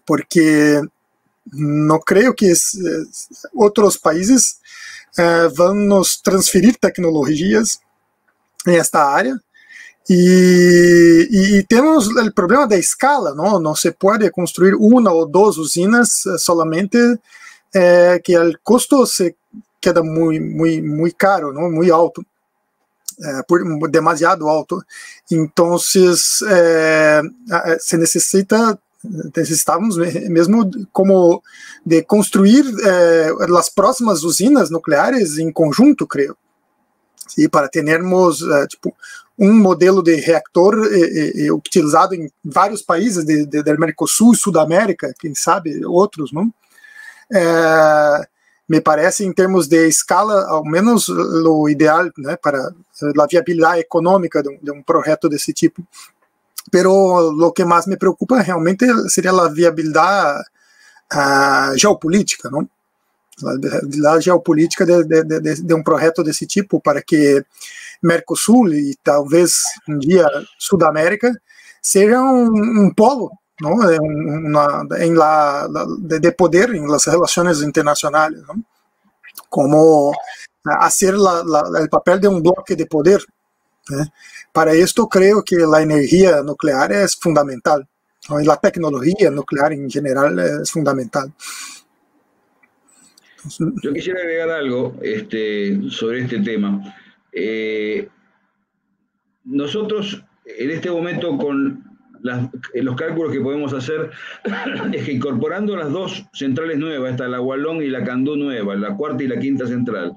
porque no creo que es, es, otros países uh, van nos transferir tecnologías en esta área. Y, y, y tenemos el problema de escala, ¿no? No se puede construir una o dos usinas solamente, eh, que el costo se queda muy, muy, muy caro, ¿no? Muy alto, eh, por, demasiado alto. Entonces, eh, se necesita, necesitamos mesmo como de construir eh, las próximas usinas nucleares en conjunto, creo. Sí, para termos uh, tipo, um modelo de reactor eh, eh, utilizado em vários países de, de, da Mercosul e Sudamérica, quem sabe outros, não? Eh, me parece, em termos de escala, ao menos o ideal, né, para a viabilidade econômica de um, de um projeto desse tipo. Pero o que mais me preocupa realmente seria a viabilidade uh, geopolítica, não? La geopolítica de, de, de, de um projeto desse tipo, para que Mercosul e talvez um dia Sudamérica seja um, um polo, não? Uma, em la, de, de poder em las relações internacionais, não? Como fazer o papel de um bloque de poder, né? Para isto, creio que a energia nuclear é fundamental, não? E a tecnologia nuclear em geral é fundamental. Yo quisiera agregar algo este, sobre este tema. Eh, nosotros, en este momento, con las, los cálculos que podemos hacer, es que incorporando las dos centrales nuevas, esta la Hualong y la Candú nueva, la cuarta y la quinta central,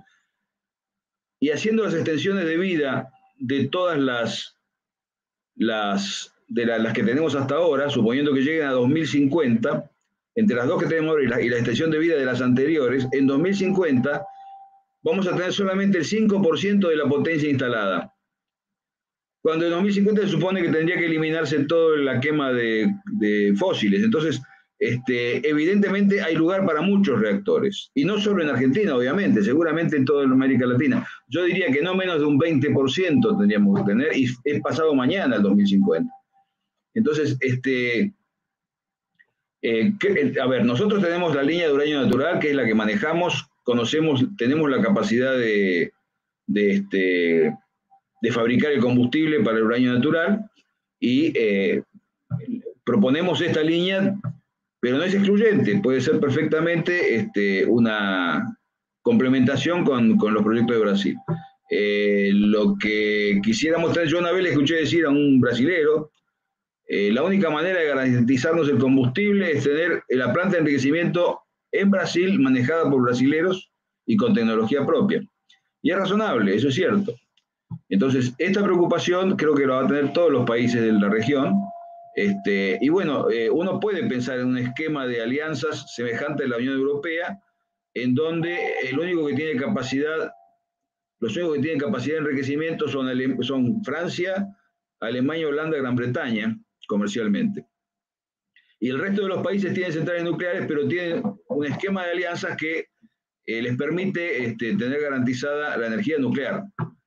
y haciendo las extensiones de vida de todas las, las, de la, las que tenemos hasta ahora, suponiendo que lleguen a dos mil cincuenta, entre las dos que tenemos ahora y la, y la extensión de vida de las anteriores, en dos mil cincuenta vamos a tener solamente el cinco por ciento de la potencia instalada. Cuando en dos mil cincuenta se supone que tendría que eliminarse toda la quema de, de fósiles. Entonces, este, evidentemente hay lugar para muchos reactores. Y no solo en Argentina, obviamente, seguramente en toda América Latina. Yo diría que no menos de un veinte por ciento tendríamos que tener, y es pasado mañana el dos mil cincuenta. Entonces, este... Eh, que, a ver, nosotros tenemos la línea de uranio natural, que es la que manejamos, conocemos, tenemos la capacidad de, de, este, de fabricar el combustible para el uranio natural y eh, proponemos esta línea, pero no es excluyente, puede ser perfectamente este, una complementación con, con los proyectos de Brasil. Eh, lo que quisiéramos tener, yo una vez le escuché decir a un brasilero, Eh, la única manera de garantizarnos el combustible es tener la planta de enriquecimiento en Brasil, manejada por brasileros y con tecnología propia. Y es razonable, eso es cierto. Entonces, esta preocupación creo que lo van a tener todos los países de la región. Este, y bueno, eh, uno puede pensar en un esquema de alianzas semejante a la Unión Europea, en donde el único que tiene capacidad, los únicos que tienen capacidad de enriquecimiento son, son Francia, Alemania, Holanda, Gran Bretaña, comercialmente. Y el resto de los países tienen centrales nucleares, pero tienen un esquema de alianzas que eh, les permite este, tener garantizada la energía nuclear.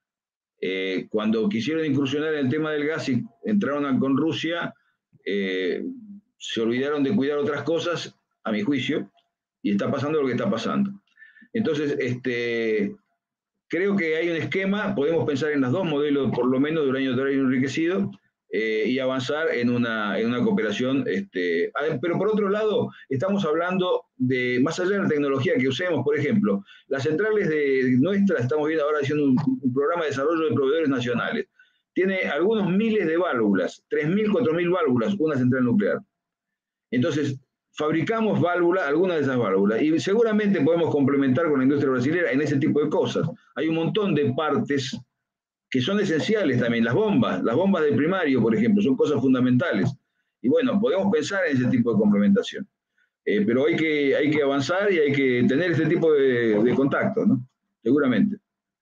Eh, cuando quisieron incursionar en el tema del gas y entraron a, con Rusia, eh, se olvidaron de cuidar otras cosas, a mi juicio, y está pasando lo que está pasando. Entonces, este, creo que hay un esquema, podemos pensar en los dos modelos, por lo menos de uranio natural y enriquecido, Eh, y avanzar en una, en una cooperación. Este, pero por otro lado, estamos hablando de, más allá de la tecnología que usemos, por ejemplo, las centrales de nuestras, estamos viendo ahora haciendo un, un programa de desarrollo de proveedores nacionales, tiene algunos miles de válvulas, tres mil, cuatro mil válvulas, una central nuclear. Entonces, fabricamos válvulas, algunas de esas válvulas, y seguramente podemos complementar con la industria brasileña en ese tipo de cosas. Hay un montón de partes que son esenciales también, las bombas, las bombas de primario, por ejemplo, son cosas fundamentales. Y bueno, podemos pensar en ese tipo de complementación. Eh, pero hay que, hay que avanzar y hay que tener este tipo de, de contacto, ¿no? Seguramente.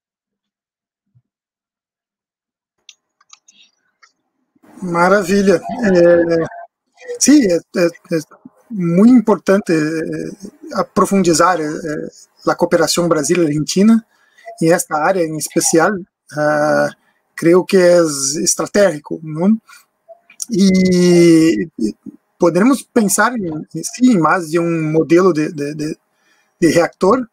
Maravilha. É, sim, é, é, é muito importante é, aprofundizar é, a cooperação Brasil-Argentina em esta área em especial. Uh, creo que es estratégico, ¿no? Y podemos pensar en, en sí más de un modelo de, de, de, de reactor,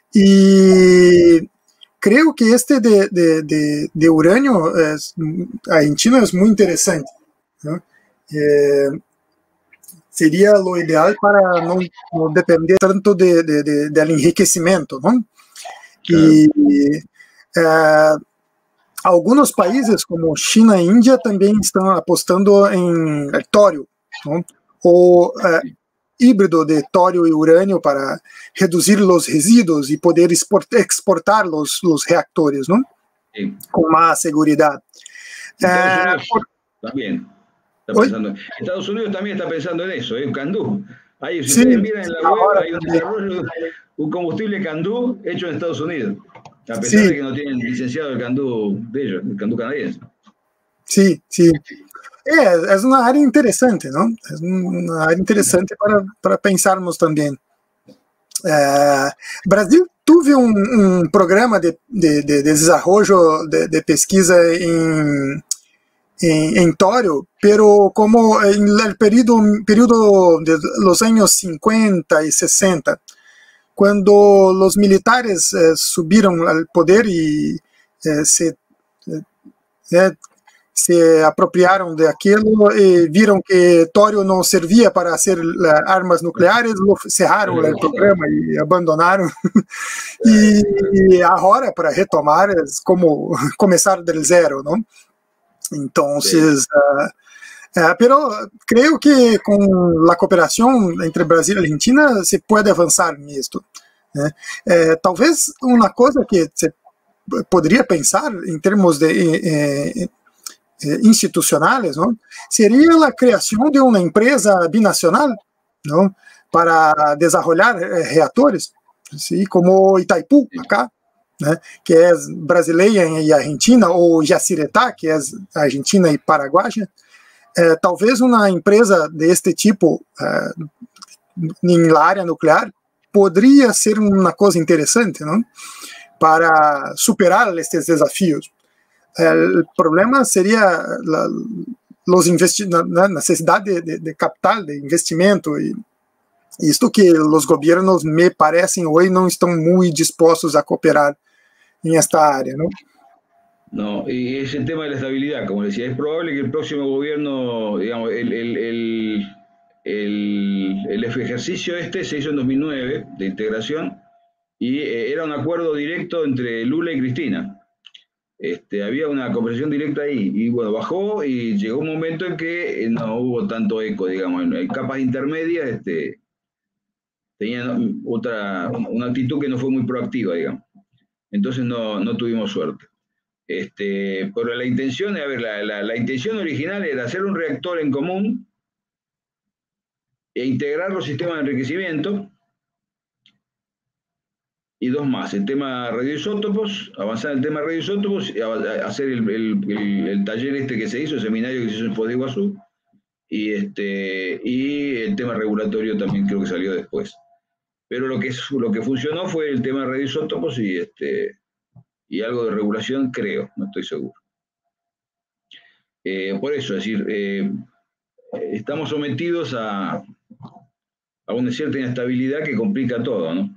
y creo que este de, de, de, de uranio es, argentino es muy interesante, ¿no? Eh, sería lo ideal para no, no depender tanto de, de, de, del enriquecimiento, ¿no? Claro. Y eh, algunos países como China e India también están apostando en el torio, ¿no? O eh, híbrido de torio y uranio para reducir los residuos y poder exportar los, los reactores, ¿no? Sí. Con más seguridad. Estados Unidos eh, por... también está pensando. Estados Unidos también está pensando en eso, en ¿eh? Candú. Ahí, si sí, ustedes miran en la web, hay un desarrollo, un combustible Candú hecho en Estados Unidos, a pesar sí. de que no tienen licenciado el Candú de ellos, el Candú canadiense. Sí, sí. É, é uma área interessante, não? É uma área interessante para, para pensarmos também. É, Brasil teve um, um programa de, de, de desenvolvimento de, de pesquisa em, em, em torio, pero como no período, período de los anos cincuenta e sessenta, quando os militares eh, subiram ao poder e eh, se eh, se apropriaram de aquilo e viram que torio não servia para fazer armas nucleares, cerraram o programa e abandonaram. E, e agora, para retomar, é como começar do zero, não? Então, uh, uh, pero creio que com a cooperação entre Brasil e Argentina se pode avançar nisto. Né? Uh, talvez uma coisa que se poderia pensar em termos de eh, institucionales, ¿no? Sería la creación de una empresa binacional, ¿no? Para desarrollar reactores, ¿sí? Como Itaipú, acá, ¿no? Que es brasileña y argentina, o Yacyretá, que es argentina y paraguaya. Eh, talvez una empresa de este tipo eh, en la área nuclear podría ser una cosa interesante, ¿no? Para superar estos desafíos. El problema sería la, los la necesidad de, de, de capital, de investimento, y, y esto que los gobiernos me parecen hoy no están muy dispuestos a cooperar en esta área, ¿no? No, y es el tema de la estabilidad, como decía, es probable que el próximo gobierno, digamos, el, el, el, el, el ejercicio este se hizo en dos mil nueve, de integración, y eh, era un acuerdo directo entre Lula y Cristina. Este, había una conversación directa ahí, y bueno, bajó y llegó un momento en que no hubo tanto eco, digamos, en, en capas intermedias este, tenían otra, una actitud que no fue muy proactiva, digamos, entonces no, no tuvimos suerte. Este, pero la intención, a ver, la, la, la intención original era hacer un reactor en común e integrar los sistemas de enriquecimiento. Y dos más, el tema radioisótopos, avanzar en el tema radioisótopos, y hacer el, el, el, el taller este que se hizo, el seminario que se hizo en Foz de Iguazú, y, este, y el tema regulatorio también creo que salió después. Pero lo que, lo que funcionó fue el tema radioisótopos y, este, y algo de regulación, creo, no estoy seguro. Eh, por eso, es decir, eh, estamos sometidos a, a una cierta inestabilidad que complica todo, ¿no?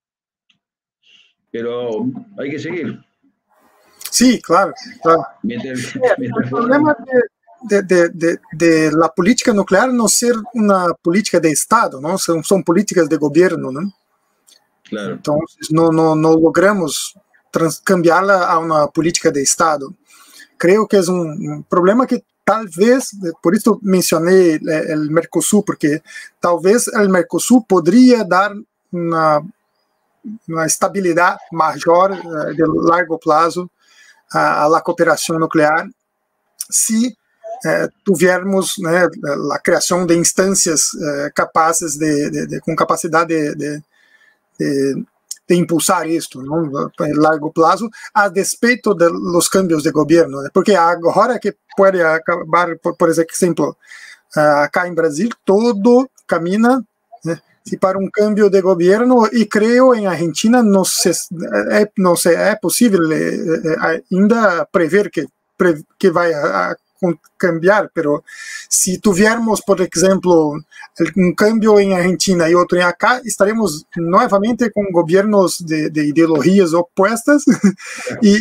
Pero hay que seguir. Sí, claro, claro. Mientras, mientras el problema de, de, de, de la política nuclear no ser una política de Estado, ¿no? Son, son políticas de gobierno, ¿no? Claro. Entonces no, no, no logramos trans, cambiarla a una política de Estado. Creo que es un, un problema que tal vez, por eso mencioné el, el Mercosur, porque tal vez el Mercosur podría dar una uma estabilidade maior uh, de largo prazo à uh, cooperação nuclear, se uh, tivermos, né, a criação de instâncias uh, capazes de, de, de com capacidade de, de, de, de impulsar isto, não, a largo prazo, a despeito de los cambios de governo, né, porque agora que pode acabar, por, por exemplo, uh, acá em Brasil, todo camina, né, se para um cambio de governo, e creio em Argentina não se é, não se é possível é, ainda prever que pre, que vai cambiar, pero si tuviéramos, por ejemplo, un cambio en Argentina y otro en acá, estaremos nuevamente con gobiernos de, de ideologías opuestas y,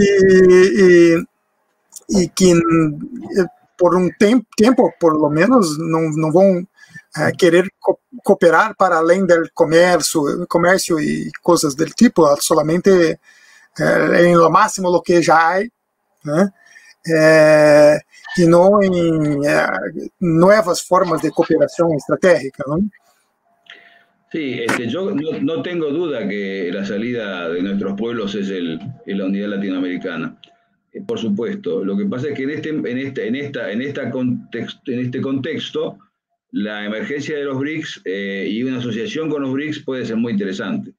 y, y, y que por un tiempo, por lo menos, no, no van a querer co cooperar para além del comercio, comercio y cosas del tipo, solamente en lo máximo lo que ya hay, ¿no? Eh, y no en eh, nuevas formas de cooperación estratégica, ¿no? Sí, este, yo no, no tengo duda que la salida de nuestros pueblos es, el, es la unidad latinoamericana. Eh, por supuesto. Lo que pasa es que en este, en este, en esta, en esta context, en este contexto, la emergencia de los B R I C S eh, y una asociación con los B R I C S puede ser muy interesante.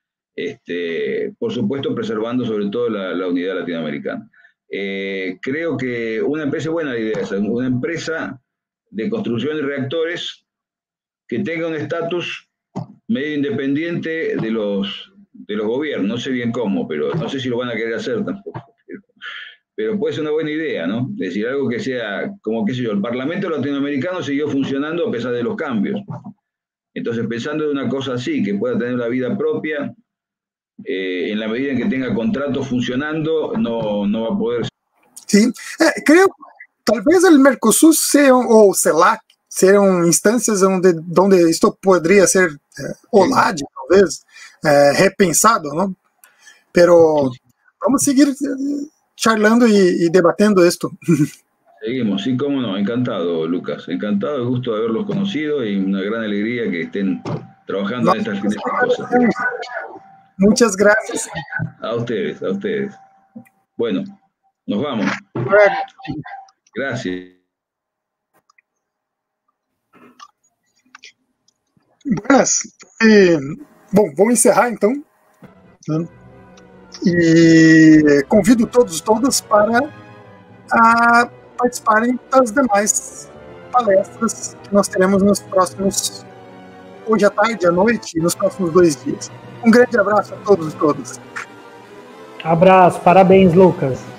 Este, por supuesto, preservando sobre todo la, la unidad latinoamericana. Eh, creo que una empresa, buena idea, es una empresa de construcción de reactores que tenga un estatus medio independiente de los, de los gobiernos. No sé bien cómo, pero no sé si lo van a querer hacer tampoco. Pero, pero puede ser una buena idea, ¿no? Es decir, algo que sea, como qué sé yo, el Parlamento latinoamericano siguió funcionando a pesar de los cambios. Entonces, pensando en una cosa así, que pueda tener una vida propia, Eh, en la medida en que tenga contratos funcionando, no, no va a poder. Sí, eh, creo tal vez el Mercosur sea, o CELAC sean instancias donde, donde esto podría ser, eh, o L A D, tal vez, eh, repensado, ¿no? Pero vamos a seguir eh, charlando y, y debatiendo esto. Seguimos, sí, cómo no, encantado, Lucas, encantado, el gusto de haberlos conocido y una gran alegría que estén trabajando no, en estas, en estas cosas. Muchas gracias. A ustedes, a ustedes. Bueno, nos vamos. Gracias. Buenas. Eh, bom, vamos encerrar então. E convido todos e todas para a participarem das demais palestras que nós teremos nos próximos, hoje à tarde, à noite e nos próximos dois dias. Um grande abraço a todos e todas. Abraço, parabéns, Lucas.